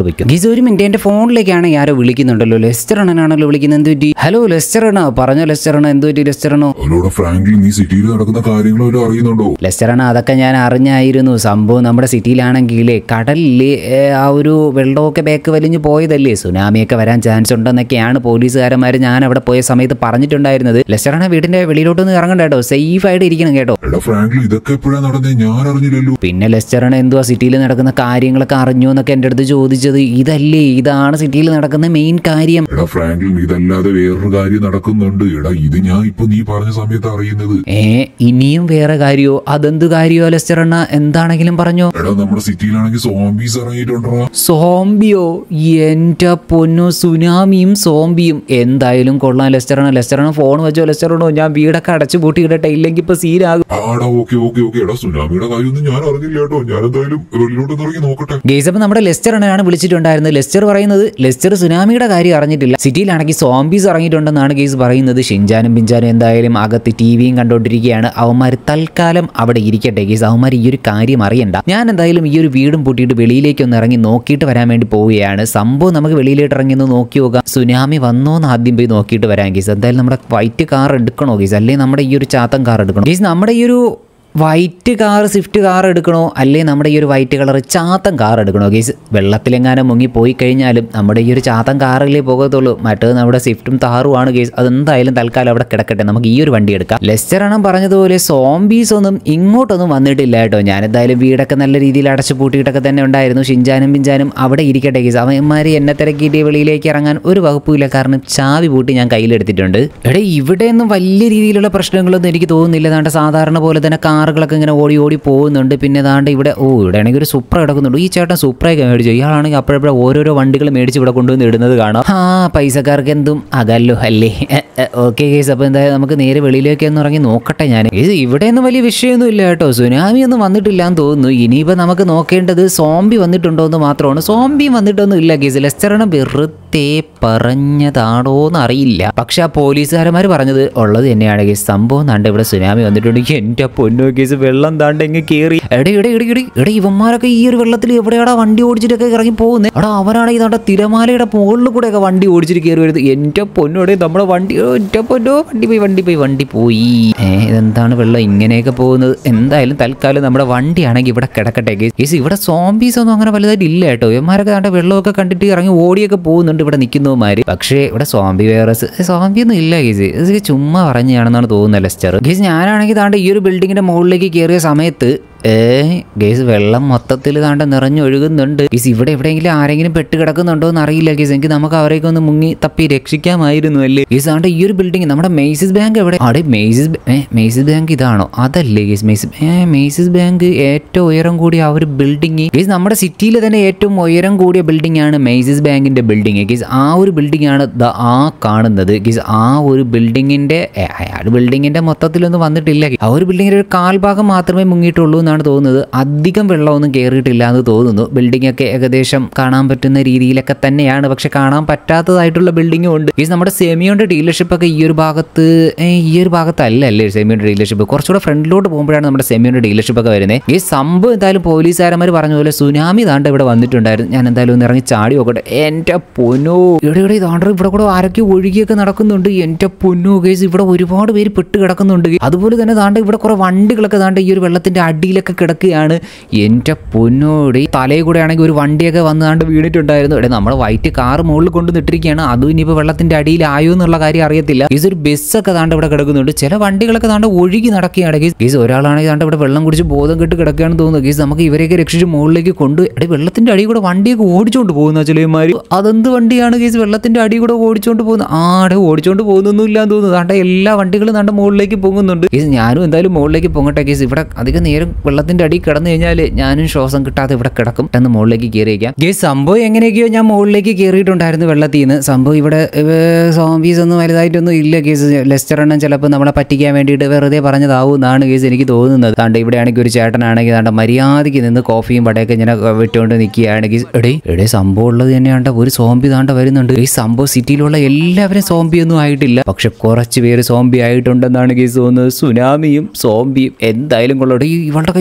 S2: ഗൈസ് ഒരു മിനിറ്റ് എന്റെ ഫോണിലേക്കാണ് ആരോ വിളിക്കുന്നുണ്ടല്ലോ. ലെസ്റ്റർ അണ്ണനാണല്ലോ വിളിക്കുന്നത്. എന്ത് പറ്റി? ഹലോ ലെസ്റ്റർ അണ്ണ, പറഞ്ഞോ ലെസ്റ്റർ അണ്ണ, എന്ത് പറ്റി ലെസ്റ്റർ അണ്ണോ?
S3: ഫ്രാങ്ക്ലിൻ, നീ സിറ്റിയിൽ നടക്കുന്ന കാര്യങ്ങളെല്ലാം അറിയുന്നുണ്ടോ?
S2: ലെസ്റ്റർ അണ്ണ, അതൊക്കെ ഞാൻ അറിഞ്ഞായിരുന്നു. സംഭവം നമ്മുടെ സിറ്റിയിലാണെങ്കിലേ കടലില് ആ ഒരു വെള്ളമൊക്കെ ബാക്ക് വലിഞ്ഞു പോയതല്ലേ, സുനാമിയൊക്കെ വരാൻ ചാൻസ് ഉണ്ടെന്നൊക്കെയാണ് പോലീസുകാരന്മാർ ഞാൻ അവിടെ പോയ സമയത്ത് പറഞ്ഞിട്ടുണ്ടായിരുന്നത്. ലെസ്റ്റർ അണ്ണ വീടിന്റെ വെളിയിലോട്ടൊന്നും ഇറങ്ങണ്ട കേട്ടോ, സേഫ് ആയിട്ട് ഇരിക്കണം കേട്ടോ.
S3: ഇതൊക്കെ എപ്പോഴാണ് നടന്നേ? ഞാൻ അറിഞ്ഞില്ലല്ലോ.
S2: പിന്നെ ലെസ്റ്റർ അണ്ണ എന്തുവാ സിറ്റിയിൽ നടക്കുന്ന കാര്യങ്ങളൊക്കെ അറിഞ്ഞു എന്നൊക്കെ എന്റെ അടുത്ത് ചോദിച്ചത്? ഇതല്ലേ, ഇതാണ് സിറ്റിയിൽ നടക്കുന്ന മെയിൻ കാര്യം.
S3: എടാ ഫ്രാങ്ക്ലിൻ, ഇതല്ലാതെ വേറൊരു കാര്യം നടക്കുന്നുണ്ട്. എടാ ഇത് ഞാൻ ഇപ്പൊ നീ പറഞ്ഞ സമയത്ത് അറിയുന്നത്.
S2: ഏ ഇനിയും വേറെ കാര്യോ? അതെന്ത് കാര്യോ ലെസ്റ്റർ അണ്ണ? എന്താണെങ്കിലും പറഞ്ഞോ.
S3: എടാ നമ്മുടെ സിറ്റിയിലാണെങ്കിൽ സോംബീസ് ഇറങ്ങിയിട്ടുണ്ടോ?
S2: സോംബിയോ? എന്റെ പൊന്നോ, സുനാമിയും സോംബിയും എന്തായാലും കൊള്ളാം ലെസ്റ്റർ അണ്ണ. ലെസ്റ്റർ അണ്ണ ഫോൺ വെച്ചോ ലെസ്റ്റർ അണ്ണോ, ഞാൻ വീടൊക്കെ അടച്ചു പൂട്ടിയിടട്ടെ, ഇല്ലെങ്കിൽ ഇപ്പൊ സീനാകും.
S3: ആടാ ഓക്കെ ഓക്കെ ഓക്കെ. എടാ സുനാമിയുടെ കാര്യമൊന്നും ഞാൻ അറിഞ്ഞില്ല കേട്ടോ. ഞാൻ എന്തായാലും വെളിയിലോട്ട് ഇറങ്ങി നോക്കട്ടെ.
S2: ഗൈസ് അപ്പൊ നമ്മുടെ ലെസ്റ്റർ അണ്ണനാണ് വിളിച്ചിട്ടുണ്ടായിരുന്നത്. ലെസ്റ്റർ പറയുന്നത് ലെസ്റ്റർ സുനാമിയുടെ കാര്യം അറിഞ്ഞിട്ടില്ല, സിറ്റിയിലാണെങ്കിൽ സോംബീസ് ഇറങ്ങിയിട്ടുണ്ടെന്നാണ് ഗൈസ് പറയുന്നത്. ഷിൻജാനും പിഞ്ചാനും എന്തായാലും അകത്ത് ടി വിയും കണ്ടോണ്ടിരിക്കുകയാണ്. അവന്മാർ തൽക്കാലം അവിടെ ഇരിക്കട്ടെ ഗൈസ്, അവന്മാർ ഈ ഒരു കാര്യം അറിയണ്ട. ഞാൻ എന്തായാലും ഈ ഒരു വീടും പൂട്ടിയിട്ട് വെളിയിലേക്ക് ഒന്ന് ഇറങ്ങി നോക്കിയിട്ട് വരാൻ വേണ്ടി പോവുകയാണ്. സംഭവം നമുക്ക് വെളിയിലോട്ട് ഇറങ്ങി ഒന്ന് നോക്കി നോക്കാം, സുനാമി വന്നോന്ന് ആദ്യം പോയി നോക്കിയിട്ട് വരാം ഗൈസ്. എന്തായാലും നമ്മുടെ വൈറ്റ് കാർ എടുക്കണോ ഗൈസ്, അല്ലെങ്കിൽ നമ്മുടെ ഈ ഒരു ചാത്തൻ കാർ എടുക്കണോ ഗൈസ്? നമ്മുടെ ഈ ഒരു വൈറ്റ് കാർ സ്വിഫ്റ്റ് കാർ എടുക്കണോ, അല്ലേ നമ്മുടെ ഈ ഒരു വൈറ്റ് കളർ ചാത്തൻ കാർ എടുക്കണോ ഗൈസ്? വെള്ളത്തിലെങ്ങാനും മുങ്ങി പോയി കഴിഞ്ഞാലും നമ്മുടെ ഈ ഒരു ചാത്തൻ കാറിലേ പോകത്തുള്ളൂ, മറ്റേത് നമ്മുടെ സ്വിഫ്റ്റും താറുമാണ് ഗൈസ്. അതെന്തായാലും തൽക്കാലം അവിടെ കിടക്കട്ടെ, നമുക്ക് ഈ ഒരു വണ്ടി എടുക്കാം. ലെസ്റ്റർ അണ്ണൻ പറഞ്ഞതുപോലെ സോംബീസ് ഒന്നും ഇങ്ങോട്ടൊന്നും വന്നിട്ടില്ല കേട്ടോ. ഞാൻ എന്തായാലും വീടൊക്കെ നല്ല രീതിയിൽ അടച്ചു പൂട്ടിയിട്ടൊക്കെ തന്നെ ഉണ്ടായിരുന്നു. ഷിൻജാനും പിഞ്ചാനും അവിടെ ഇരിക്കട്ടെ ഗൈസ്. അവന്മാർ എന്നെ തിരക്കിയിട്ട് വെളിയിലേക്ക് ഇറങ്ങാൻ ഒരു വകുപ്പില്ല, കാരണം ചാവി പൂട്ടി ഞാൻ കയ്യിലെടുത്തിട്ടുണ്ട്. എടേ ഇവിടെയൊന്നും വലിയ രീതിയിലുള്ള പ്രശ്നങ്ങളൊന്നും എനിക്ക് തോന്നുന്നില്ല. ദാണ്ട സാധാരണ പോലെ തന്നെ കാറുകളൊക്കെ ഇങ്ങനെ ഓടി ഓടി പോകുന്നുണ്ട്. പിന്നെ ദാണ്ട് ഇവിടെ ഓ ഇവിടെ ആണെങ്കിൽ ഒരു സൂപ്ര കിടക്കുന്നുണ്ട്. ഈ ചേട്ടൻ സൂപ്രയൊക്കെ മേടിച്ചു. ഇയാളാണെങ്കിൽ അപ്പോഴപ്പോഴും ഓരോരോ വണ്ടികൾ മേടിച്ച് ഇവിടെ കൊണ്ടുവന്ന് ഇടുന്നത് കാണാം. ആ പൈസക്കാർക്ക് എന്തും അകല്ലോ അല്ലേ. ഓക്കെ ഗൈസ്, അപ്പോൾ എന്തായാലും നമുക്ക് നേരെ വെളിയിലേക്ക് ഒന്ന് ഇറങ്ങി നോക്കട്ടെ. ഞാൻ ഇത് ഇവിടെയൊന്നും വലിയ വിഷയമൊന്നും ഇല്ല കേട്ടോ, സുനാമി ഒന്നും വന്നിട്ടില്ല എന്ന് തോന്നുന്നു. ഇനിയിപ്പോൾ നമുക്ക് നോക്കേണ്ടത് സോംബി വന്നിട്ടുണ്ടോ എന്ന് മാത്രമാണ്. സോംബിയും വന്നിട്ടൊന്നും ഇല്ല ഗൈസ്. ലെസ്റ്ററിനെ വെറുതെ പറഞ്ഞതാണോ എന്ന് അറിയില്ല, പക്ഷെ ആ പോലീസുകാരന്മാർ പറഞ്ഞത് ഉള്ളത് തന്നെയാണ് ഗൈസ്. സംഭവം താണ്ട് ഇവിടെ സുനാമി വന്നിട്ടുണ്ടെങ്കിൽ എൻ്റെ പൊന്നോ ഗൈസ്, വെള്ളം താണ്ട് എങ്ങനെ കയറി. എടേ എടേ എടേ എടേ എടേ ഇവന്മാരൊക്കെ ഈ ഒരു വെള്ളത്തിൽ എവിടെയാടാ വണ്ടി ഓടിച്ചിട്ടൊക്കെ ഇറങ്ങി പോകുന്നത്? എടാ അവരാണെങ്കിൽ ഇതാണ്ട തിരമാലയുടെ മുകളിൽ കൂടെയൊക്കെ വണ്ടി ഓടിച്ചിട്ട് കയറി വരുന്നത്. എൻ്റെ പൊന്നോടെ നമ്മുടെ വണ്ടി, എൻ്റെ പൊന്നോ വണ്ടി പോയി വണ്ടി പോയി വണ്ടി പോയി. ഏഹ് ഇതെന്താണ് വെള്ളം ഇങ്ങനെയൊക്കെ പോകുന്നത്? എന്തായാലും തൽക്കാലം നമ്മുടെ വണ്ടിയാണെങ്കിൽ ഇവിടെ കിടക്കട്ടെ ഗൈസ്. ഇവിടെ സോംബീസ് ഒന്നും അങ്ങനെ വലുതായിട്ട് ഇല്ല കേട്ടോ. ഇവന്മാരൊക്കെ താണ്ട വെള്ളമൊക്കെ കണ്ടിട്ട് ഇറങ്ങി ഓടിയൊക്കെ പോകുന്നുണ്ട് ഇവിടെ നിൽക്കുന്നവന്മാര്. പക്ഷേ ഇവിടെ സോംബി വൈറസ് സോംബി ഒന്നും ഇല്ല ഗൈസ്. ഇത് ചുമ്മാ പറഞ്ഞാണെന്നാണ് തോന്നുന്നത് ലെസ്റ്റർ ഗൈസ്. ഞാനാണെങ്കിൽ താണ്ട ഈ ഒരു ബിൽഡിങ്ങിന്റെ മുകളിലേക്ക് കയറിയ സമയത്ത് ഏ ഗൈസ് വെള്ളം മൊത്തത്തിൽ താണ്ട നിറഞ്ഞൊഴുകുന്നുണ്ട് ഗൈസ്. ഇവിടെ എവിടെയെങ്കിലും ആരെങ്കിലും പെട്ട് കിടക്കുന്നുണ്ടോ എന്ന് അറിയില്ല ഗൈസ്. എനിക്ക് നമുക്ക് അവരെയൊക്കെ ഒന്ന് മുങ്ങി തപ്പി രക്ഷിക്കാമായിരുന്നു അല്ലേ ഗൈസ്. താണ്ട ഈ ഒരു ബിൽഡിംഗ് നമ്മുടെ മെയ്സിസ് ബാങ്ക് എവിടെ? അവിടെ മെയ്സിസ് മെയ്സിസ് ബാങ്ക് ഇതാണോ? അതല്ലേ ഗൈസ് മെയ്സിസ് മെയ്സിസ് ബാങ്ക് ഏറ്റവും ഉയരം കൂടിയ ആ ഒരു ബിൽഡിംഗ് ഗൈസ്. നമ്മുടെ സിറ്റിയിൽ തന്നെ ഏറ്റവും ഉയരം കൂടിയ ബിൽഡിംഗ് ആണ് മെയ്സിസ് ബാങ്കിന്റെ ബിൽഡിംഗ് ഗൈസ്. ആ ഒരു ബിൽഡിംഗ് ആണ് ആ കാണുന്നത് ഗൈസ്. ആ ഒരു ബിൽഡിങ്ങിന്റെ ആ ബിൽഡിങ്ങിന്റെ മൊത്തത്തിലൊന്നും വന്നിട്ടില്ല. ആ ഒരു ബിൽഡിങ്ങിന്റെ ഒരു കാൽഭാഗം മാത്രമേ മുങ്ങിയിട്ടുള്ളൂ എന്നാണ് തോന്നുന്നത്. അധികം വെള്ളമൊന്നും കയറിയിട്ടില്ല എന്ന് തോന്നുന്നു. ബിൽഡിംഗ് ഒക്കെ ഏകദേശം കാണാൻ പറ്റുന്ന രീതിയിലൊക്കെ തന്നെയാണ്, പക്ഷെ കാണാൻ പറ്റാത്തതായിട്ടുള്ള ബിൽഡിങ്ങും ഉണ്ട്. ഈ നമ്മുടെ സെമിയോന്റെ ഡീലർഷിപ്പ് ഒക്കെ ഈ ഒരു ഭാഗത്ത് ഈ ഒരു ഭാഗത്തല്ല അല്ലേ സെമിയോന്റെ ഡീലർഷിപ്പ്? കുറച്ചുകൂടെ ഫ്രണ്ടിലോട്ട് പോകുമ്പോഴാണ് നമ്മുടെ സെമിയോന്റെ ഡീലർഷിപ്പ് ഒക്കെ വരുന്നത്. ഈ സംഭവം എന്തായാലും പോലീസുകാരന്മാർ പറഞ്ഞ പോലെ സുനാമി താണ്ട് ഇവിടെ വന്നിട്ടുണ്ടായിരുന്നു. ഞാൻ എന്തായാലും ഒന്ന് ഇറങ്ങി ചാടി നോക്കട്ടെ. എൻ്റെ പൊന്നോ ഇവിടെ ഇവിടെ താണ്ട് ഇവിടെ കൂടെ ആരൊക്കെ ഒഴുകിയൊക്കെ നടക്കുന്നുണ്ട്. എൻ്റെ പൊന്നോ ഗൈസ്, ഇവിടെ ഒരുപാട് പേര് പെട്ട് കിടക്കുന്നുണ്ട്. അതുപോലെ തന്നെ താണ്ട് ഇവിടെ കുറെ വണ്ടികളൊക്കെ താണ്ട് ഈ ഒരു വെള്ളത്തിന്റെ അടിയിലൊക്കെ കിടക്കുകയാണ്. എൻ്റെ പൊന്നോടി തലയിൽ കൂടെ ആണെങ്കിൽ ഒരു വണ്ടിയൊക്കെ വന്നാണ്ട് വീണിട്ടുണ്ടായിരുന്നു. ഇവിടെ നമ്മുടെ വൈറ്റ് കാർ മുകളിൽ കൊണ്ട് നിട്ടിരിക്കുകയാണ്. അതും ഇനിയിപ്പോൾ വെള്ളത്തിന്റെ അടിയിലായോ എന്നുള്ള കാര്യം അറിയത്തില്ല. ഗീസ് ഒരു ബസ്സൊക്കെ താണ്ട് ഇവിടെ കിടക്കുന്നുണ്ട്. ചില വണ്ടികളൊക്കെ താണ്ട് ഒഴുകി നടക്കുകയാണ് ഗീസ്. ഗീസ് ഒരാളാണെങ്കിൽ താണ്ട് ഇവിടെ വെള്ളം കുടിച്ച് ബോധം കെട്ട് കിടക്കുകയാണെന്ന് തോന്നുന്നു ഗീസ്. നമുക്ക് ഇവരെയൊക്കെ രക്ഷിച്ച് മുകളിലേക്ക് കൊണ്ട് ഇവിടെ വെള്ളത്തിന്റെ അടി കൂടെ വണ്ടിയൊക്കെ ഓടിച്ചോണ്ട് പോകുന്ന ചിലമാര്. അതെന്ത് വണ്ടിയാണ് ഗീസ് വെള്ളത്തിന്റെ അടി കൂടെ ഓടിച്ചോണ്ട് പോകുന്നത്? ആടെ ഓടിച്ചോണ്ട് പോകുന്നൊന്നും ഇല്ലാന്ന് തോന്നുന്നു. താണ്ട എല്ലാ വണ്ടികളും താണ്ട് മുകളിലേക്ക് പോകുന്നുണ്ട് ഗീസ്. ഞാനും എന്തായാലും മുകളിലേക്ക് പോകട്ടെ ഗീസ്. ഇവിടെ അധികം നേരം വെള്ളത്തിന്റെ അടി കിടന്നു കഴിഞ്ഞാൽ ഞാനും ശ്വാസം കിട്ടാതെ ഇവിടെ കിടക്കും. എന്ന് മുകളിലേക്ക് കയറിയേക്കാം ഗേസ്. സംഭവം എങ്ങനെയൊക്കെയോ ഞാൻ മുകളിലേക്ക് കയറിയിട്ടുണ്ടായിരുന്നു വെള്ളത്തിൽ നിന്ന്. സംഭവം ഇവിടെ സോംബീസ് ഒന്നും വലുതായിട്ടൊന്നും ഇല്ല കേസ്. ലെസ്റ്റർ എണ്ണം ചിലപ്പോൾ നമ്മളെ പറ്റിക്കാൻ വേണ്ടിയിട്ട് വെറുതെ പറഞ്ഞതാവും എന്നാണ് കേസ് എനിക്ക് തോന്നുന്നത്. താണ്ട് ഇവിടെ ആണെങ്കിൽ ഒരു ചേട്ടനാണെങ്കിൽ താണ്ട മര്യാദയ്ക്ക് നിന്ന് കോഫിയും പടയൊക്കെ ഇങ്ങനെ വിട്ടുകൊണ്ട് നിൽക്കുകയാണ് കേസ്. എടേ എടേ സംഭവം ഉള്ളത് തന്നെയാണ്ട ഒരു സോംബി താണ്ട വരുന്നുണ്ട്. ഈ സംഭവം സിറ്റിയിലുള്ള എല്ലാവരും സോംബി ഒന്നും ആയിട്ടില്ല, പക്ഷെ കുറച്ച് പേര് സോംബി ആയിട്ടുണ്ടെന്നാണ് കേസ് തോന്നുന്നത്. സുനാമിയും സോംബിയും എന്തായാലും കൊള്ളട്ടെ. ഈ ഇവളുടെ കയ്യിൽ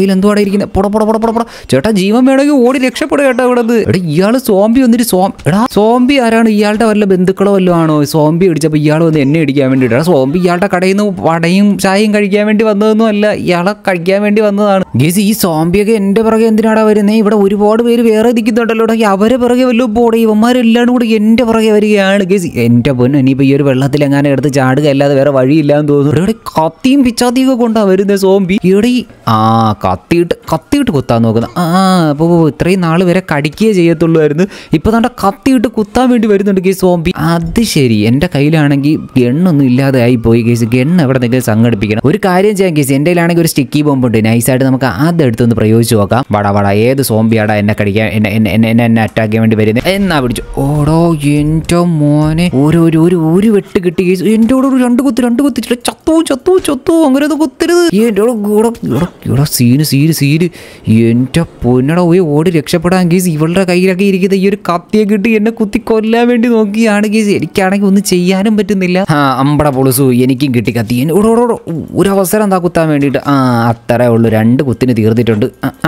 S2: കയ്യിൽ എന്തുവാടെ ഇരിക്കുന്നത്? പൊട പൊട പൊട പൊട പൊട. ചേട്ടാ ജീവൻ വേണമെങ്കിൽ ഓടി രക്ഷപ്പെടുക കേട്ടോ ഇവിടെ. എടാ ഇയാള് സോംബി വന്നിട്ട് സോം എടാ സോംബി ആരാണ്? ഇയാളുടെ വല്ല ബന്ധുക്കളോ വല്ലതും ആണോ? സോംബി അടിച്ചപ്പോൾ ഇയാൾ വന്ന് എന്നെ അടിക്കാൻ വേണ്ടിയിട്ട്. എടാ സോംബി ഇയാളുടെ കടയിൽ നിന്ന് വടയും ചായയും കഴിക്കാൻ വേണ്ടി വന്നതൊന്നും അല്ല, ഇയാളെ കഴിക്കാൻ വേണ്ടി വന്നതാണ്. ഗേസ് ഈ സോംബിയൊക്കെ എന്റെ പിറകെ എന്തിനാടാ വരുന്നത്? ഇവിടെ ഒരുപാട് പേര് വേറെ നിൽക്കുന്നുണ്ടല്ലോ. അവരെ പിറകെ വല്ലതും പോടെ. ഇവന്മാരെല്ലാം കൂടി എന്റെ പുറകെ വരികയാണ്. ഗേസ് എന്റെ പൊന്നു ഇനിയിപ്പോൾ ഈ ഒരു വെള്ളത്തിൽ എങ്ങനെ എടുത്ത് ചാടുക അല്ലാതെ വേറെ വഴിയില്ലാന്ന് തോന്നുന്നു. ഇവിടെ കത്തിയും പിച്ചാത്തിയും ഒക്കെ കൊണ്ടാ വരുന്നത് സോംബി. ഇവിടെ ആ കത്തിയിട്ട് കത്തിയിട്ട് കുത്താൻ നോക്കുന്ന ആ അപ്പോൾ ഇത്രയും നാൾ വരെ കടിക്കുകയേ ചെയ്യത്തുള്ളായിരുന്നു. ഇപ്പൊ താണ്ട കത്തിയിട്ട് കുത്താൻ വേണ്ടി വരുന്നുണ്ട് ഗേസ് സോംബി. അത് ശരി, എന്റെ കയ്യിലാണെങ്കിൽ ഗണ്ണൊന്നും ഇല്ലാതെ ആയി പോയി ഗേസ്. ഗണ്ണ് എവിടെ നിന്നെങ്കിലും സംഘടിപ്പിക്കണം. ഒരു കാര്യം ചെയ്യാം ഗേസ്, എൻ്റെ കയ്യിലാണെങ്കിൽ ഒരു സ്റ്റിക്കി ബോംബ് ഉണ്ട്. നൈസായിട്ട് നമുക്ക് അതെടുത്തൊന്ന് പ്രയോഗിച്ച് നോക്കാം. വട വട ഏത് സോംബിയാടാ എന്നെ കടിക്കാൻ എന്നെ എന്നെ എന്നെ എന്നെ എന്നെ അറ്റാക്ക് ചെയ്യാൻ വേണ്ടി വരുന്നത്? എന്നാ പിടിച്ചു. ഓടോ എൻ്റെ മോനെ ഒരു ഒരു ഒരു ഒരു വെട്ട് കിട്ടി ഗേസ്. എൻ്റെ കൂടെ ഒരു രണ്ട് കുത്തി രണ്ട് കുത്തി ചത്തോ ചത്തോ ചത്തോ അങ്ങനെ ഒന്നും കുത്തരുത്. എൻ്റെ കൂടെ ഇവിടെ സീന് സീന് സീന് എൻ്റെ പൊന്നട പോയി ഓടി രക്ഷപ്പെടാൻ ഗേസ്. ഇവളുടെ കയ്യിലൊക്കെ ഇരിക്കുന്ന ഈ ഒരു കത്തിയെ കിട്ടി എന്നെ കുത്തി കൊല്ലാൻ വേണ്ടി നോക്കിയാണ് ഗേസ്. എനിക്കാണെങ്കിൽ ഒന്നും ചെയ്യാനും പറ്റുന്നില്ല. ആ അമ്പട പൊളിസു എനിക്കും കിട്ടി കത്തി. ഓടോടോ ഒരു അവസരം എന്താ കുത്താൻ വേണ്ടിയിട്ട്. ആ അത്രേ ഉള്ളൂ, രണ്ട് കുത്തിന് തീർന്നിട്ടുണ്ട്.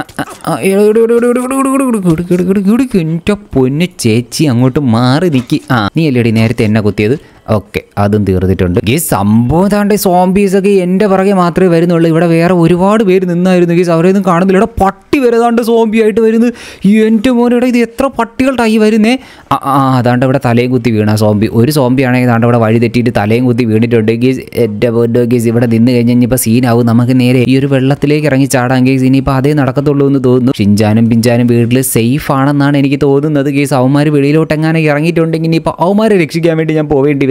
S2: എൻ്റെ പൊന്ന് ചേച്ചി അങ്ങോട്ട് മാറി നിൽക്കി. ആ നീ അല്ലേടി നേരത്തെ എന്നെ കുത്തിയത്? ഓക്കെ അതും തീർന്നിട്ടുണ്ട്. ഗേസ് സംഭവം താണ്ടെ സോംബീസൊക്കെ എൻ്റെ പുറകെ മാത്രമേ വരുന്നുള്ളൂ. ഇവിടെ വേറെ ഒരുപാട് പേര് നിന്നായിരുന്നു ഗേസ്, അവരെയൊന്നും കാണുന്നില്ല. ഇവിടെ പട്ടി വരതാണ്ട് സോംബി ആയിട്ട് വരുന്നു. എൻ്റെ മോനെ ഇത് എത്ര പട്ടികളുണ്ടായി വരുന്നേ. ആ ആ അതാണ്ട് ഇവിടെ തലയും കുത്തി വീണ സോംബി. ഒരു സോംബി ആണെങ്കിൽ താണ്ട് ഇവിടെ വഴി തെറ്റിയിട്ട് തലയും കുത്തി വീണിട്ടുണ്ട് ഗേസ്. എൻ്റെ പൊന്നോ ഗേസ് ഇവിടെ നിന്ന് കഴിഞ്ഞാൽ ഇനിയിപ്പോൾ സീനാവും. നമുക്ക് നേരെ ഈ ഒരു വെള്ളത്തിലേക്ക് ഇറങ്ങി ചാടാൻ ഗേസ്. ഇനിയിപ്പോൾ അതേ നടക്കത്തുള്ളൂ എന്ന് തോന്നുന്നു. ഷിൻചാനും പിഞ്ചാനും വീട്ടിൽ സേഫ് ആണെന്നാണ് എനിക്ക് തോന്നുന്നത് ഗേസ്. അവന്മാർ വെളിയിലോട്ട് എങ്ങനെ ഇറങ്ങിയിട്ടുണ്ടെങ്കിൽ ഇനിയിപ്പോൾ അവന്മാരെ രക്ഷിക്കാൻ വേണ്ടി ഞാൻ പോവേണ്ടി വരും.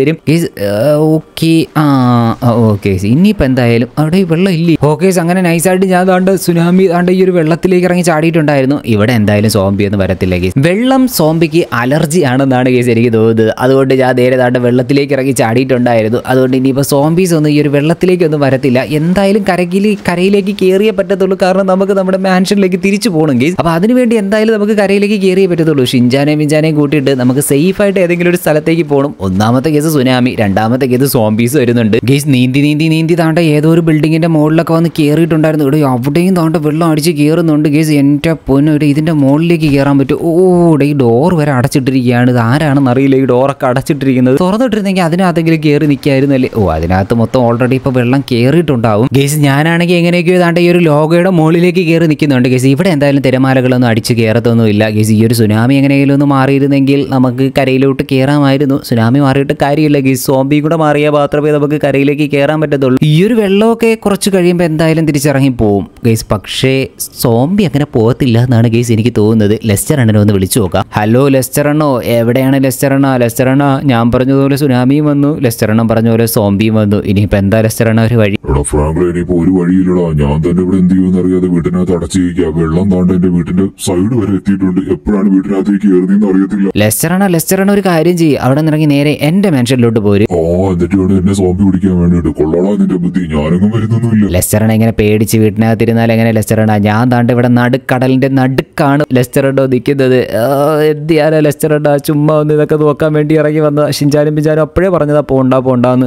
S2: ഓക്കെ ആ ഓക്കെ ഇനിയിപ്പോൾ എന്തായാലും അവിടെ വെള്ളം ഇല്ലേ? ഓക്കെ അങ്ങനെ നൈസായിട്ട് ഞാൻ താണ്ട് സുനാമി താണ്ട് ഈ ഒരു വെള്ളത്തിലേക്ക് ഇറങ്ങി ചാടിയിട്ടുണ്ടായിരുന്നു. ഇവിടെ എന്തായാലും സോംബി ഒന്നും വരത്തില്ല ഗേസ്. വെള്ളം സോംബിക്ക് അലർജി ആണെന്നാണ് ഗേസ് എനിക്ക് തോന്നുന്നത്. അതുകൊണ്ട് ഞാൻ നേരെ താണ്ട് വെള്ളത്തിലേക്ക് ഇറങ്ങി ചാടിയിട്ടുണ്ടായിരുന്നു. അതുകൊണ്ട് ഇനിയിപ്പോൾ സോംബീസ് ഒന്നും ഈ ഒരു വെള്ളത്തിലേക്കൊന്നും വരത്തില്ല. എന്തായാലും കരകിൽ കരയിലേക്ക് കയറിയേ പറ്റത്തുള്ളൂ. കാരണം നമുക്ക് നമ്മുടെ മാൻഷനിലേക്ക് തിരിച്ചു പോകണം ഗേസ്. അപ്പോൾ അതിനുവേണ്ടി എന്തായാലും നമുക്ക് കരയിലേക്ക് കയറിയേ പറ്റത്തുള്ളൂ. ഷിൻചാനെയും മിഞ്ചാനെയും കൂട്ടിയിട്ട് നമുക്ക് സേഫായിട്ട് ഏതെങ്കിലും ഒരു സ്ഥലത്തേക്ക് പോകണം. ഒന്നാമത്തെ കേസ് സുനാമി, രണ്ടാമത്തെ കേസ് സോംബീസ് വരുന്നുണ്ട് ഗേസ്. നീന്തി നീന്തി നീന്തി താണ്ട ഏതോ ഒരു ബിൽഡിങ്ങിന്റെ മുകളിലൊക്കെ വന്ന് കയറിയിട്ടുണ്ടായിരുന്നു. ഇവിടെ അവിടെയും താണ്ട വെള്ളം അടിച്ച് കയറുന്നുണ്ട് ഗേസ്. എൻ്റെ പൊന്നു ഇവിടെ ഇതിന്റെ മുകളിലേക്ക് കയറാൻ പറ്റും. ഓ ഇവിടെ ഈ ഡോർ വരെ അടച്ചിട്ടിരിക്കുകയാണ്. ഇത് ആരാണെന്ന് അറിയില്ല ഈ ഡോറൊക്കെ അടച്ചിട്ടിരിക്കുന്നത്. തുറന്നിട്ടിരുന്നെങ്കിൽ അതിനകത്തെങ്കിലും കയറി നിൽക്കായിരുന്നു അല്ലേ. ഓ അതിനകത്ത് മൊത്തം ഓൾറെഡി ഇപ്പോൾ വെള്ളം കയറിയിട്ടുണ്ടാവും ഗേസ്. ഞാനാണെങ്കിൽ എങ്ങനെയൊക്കെയോ താണ്ട ഈ ഒരു ലോഗോയുടെ മുകളിലേക്ക് കയറി നിൽക്കുന്നുണ്ട് ഗേസ്. ഇവിടെ എന്തായാലും തിരമാലകളൊന്നും അടിച്ച് കയറത്തൊന്നുമില്ല ഗേസ്. ഈ ഒരു സുനാമി എങ്ങനെയെങ്കിലും ഒന്ന് മാറിയിരുന്നെങ്കിൽ നമുക്ക് കരയിലോട്ട് കയറാമായിരുന്നു. സുനാമി മാറിയിട്ട് കാര്യമില്ല ഗേസ്. സോംബി കൂടെ മാറിയാൽ മാത്രമേ നമുക്ക് കരയിലേക്ക് കയറാൻ പറ്റത്തുള്ളൂ. ഈ ഒരു വെള്ളമൊക്കെ കുറച്ച് കഴിയുമ്പോൾ എന്തായാലും തിരിച്ചിറങ്ങി പോവും ഗേസ്. പക്ഷേ സോംബി അങ്ങനെ പോകത്തില്ല എന്നാണ് ഗേസ് എനിക്ക് തോന്നുന്നത്. ലെസ്റ്റർ അണ്ണനെ ഒന്ന് വിളിച്ചു നോക്കാം. ഹലോ ലെസ്റ്റർ അണ്ണോ, എവിടെയാണ് ലെസ്റ്റർ അണ്ണ? ലെസ്റ്റർ അണ്ണ ഞാൻ പറഞ്ഞതുപോലെ സുനാമിയും വന്നു, ലെസ്റ്റർ അണ്ണൻ പറഞ്ഞ പോലെ സോംബിയും വന്നു. ഇനിയിപ്പോൾ എന്താ ലെസ്റ്റർ അണ്ണ ഒരു വഴി?
S3: ഇനിയിപ്പോ ഒരു വഴിയില്ലടാ. ഞാൻ തന്നെ ഇവിടെ എന്ത് ചെയ്യുമെന്ന് അറിയാതെ വീട്ടിനകത്ത് അടച്ചിരിക്കുക. വെള്ളം താണ്ട് എന്റെ വീട്ടിന്റെ സൈഡ് വരെ എത്തിയിട്ടുണ്ട്. എപ്പോഴാണ് വീട്ടിനകത്തേക്ക് കയറുന്നതെന്ന് അറിയത്തില്ല.
S2: ലെസ്റ്റർ അണ്ണ ലെസ്റ്റർ അണ്ണ ഒരു കാര്യം ചെയ്യും, അവിടെ നിന്നിറങ്ങി നേരെ എന്റെ മെൻഷനിലോട്ട് പോര്.
S3: ആ എന്നിട്ട് വേണം എന്നെ സോംബി പിടിക്കാൻ വേണ്ടിട്ട്. കൊള്ളാടാ നിന്റെ ബുദ്ധി. ഞാനൊന്നും വരുന്നൊന്നുമില്ല.
S2: ലെസ്റ്റർ അണ്ണ ഇങ്ങനെ പേടിച്ച് വീട്ടിനകത്തിരുന്നാൽ എങ്ങനെ ലെസ്റ്റർ അണ്ണ? ഞാൻ താണ്ട് ഇവിടെ നടുക്കടലിന്റെ നടുക്കാണ് ലെസ്റ്റർ അണ്ണോ നിൽക്കുന്നത്. എന്ത് ചെയ്യാനാ ലെസ്റ്റർ അണ്ണ? ചുമ്മാ ഒന്ന് ഇതൊക്കെ നോക്കാൻ വേണ്ടി ഇറങ്ങി വന്ന. ഷിൻചാനും പിഞ്ചാനും അപ്പോഴേ പറഞ്ഞതാ പോണ്ടാ പോണ്ടാന്ന്.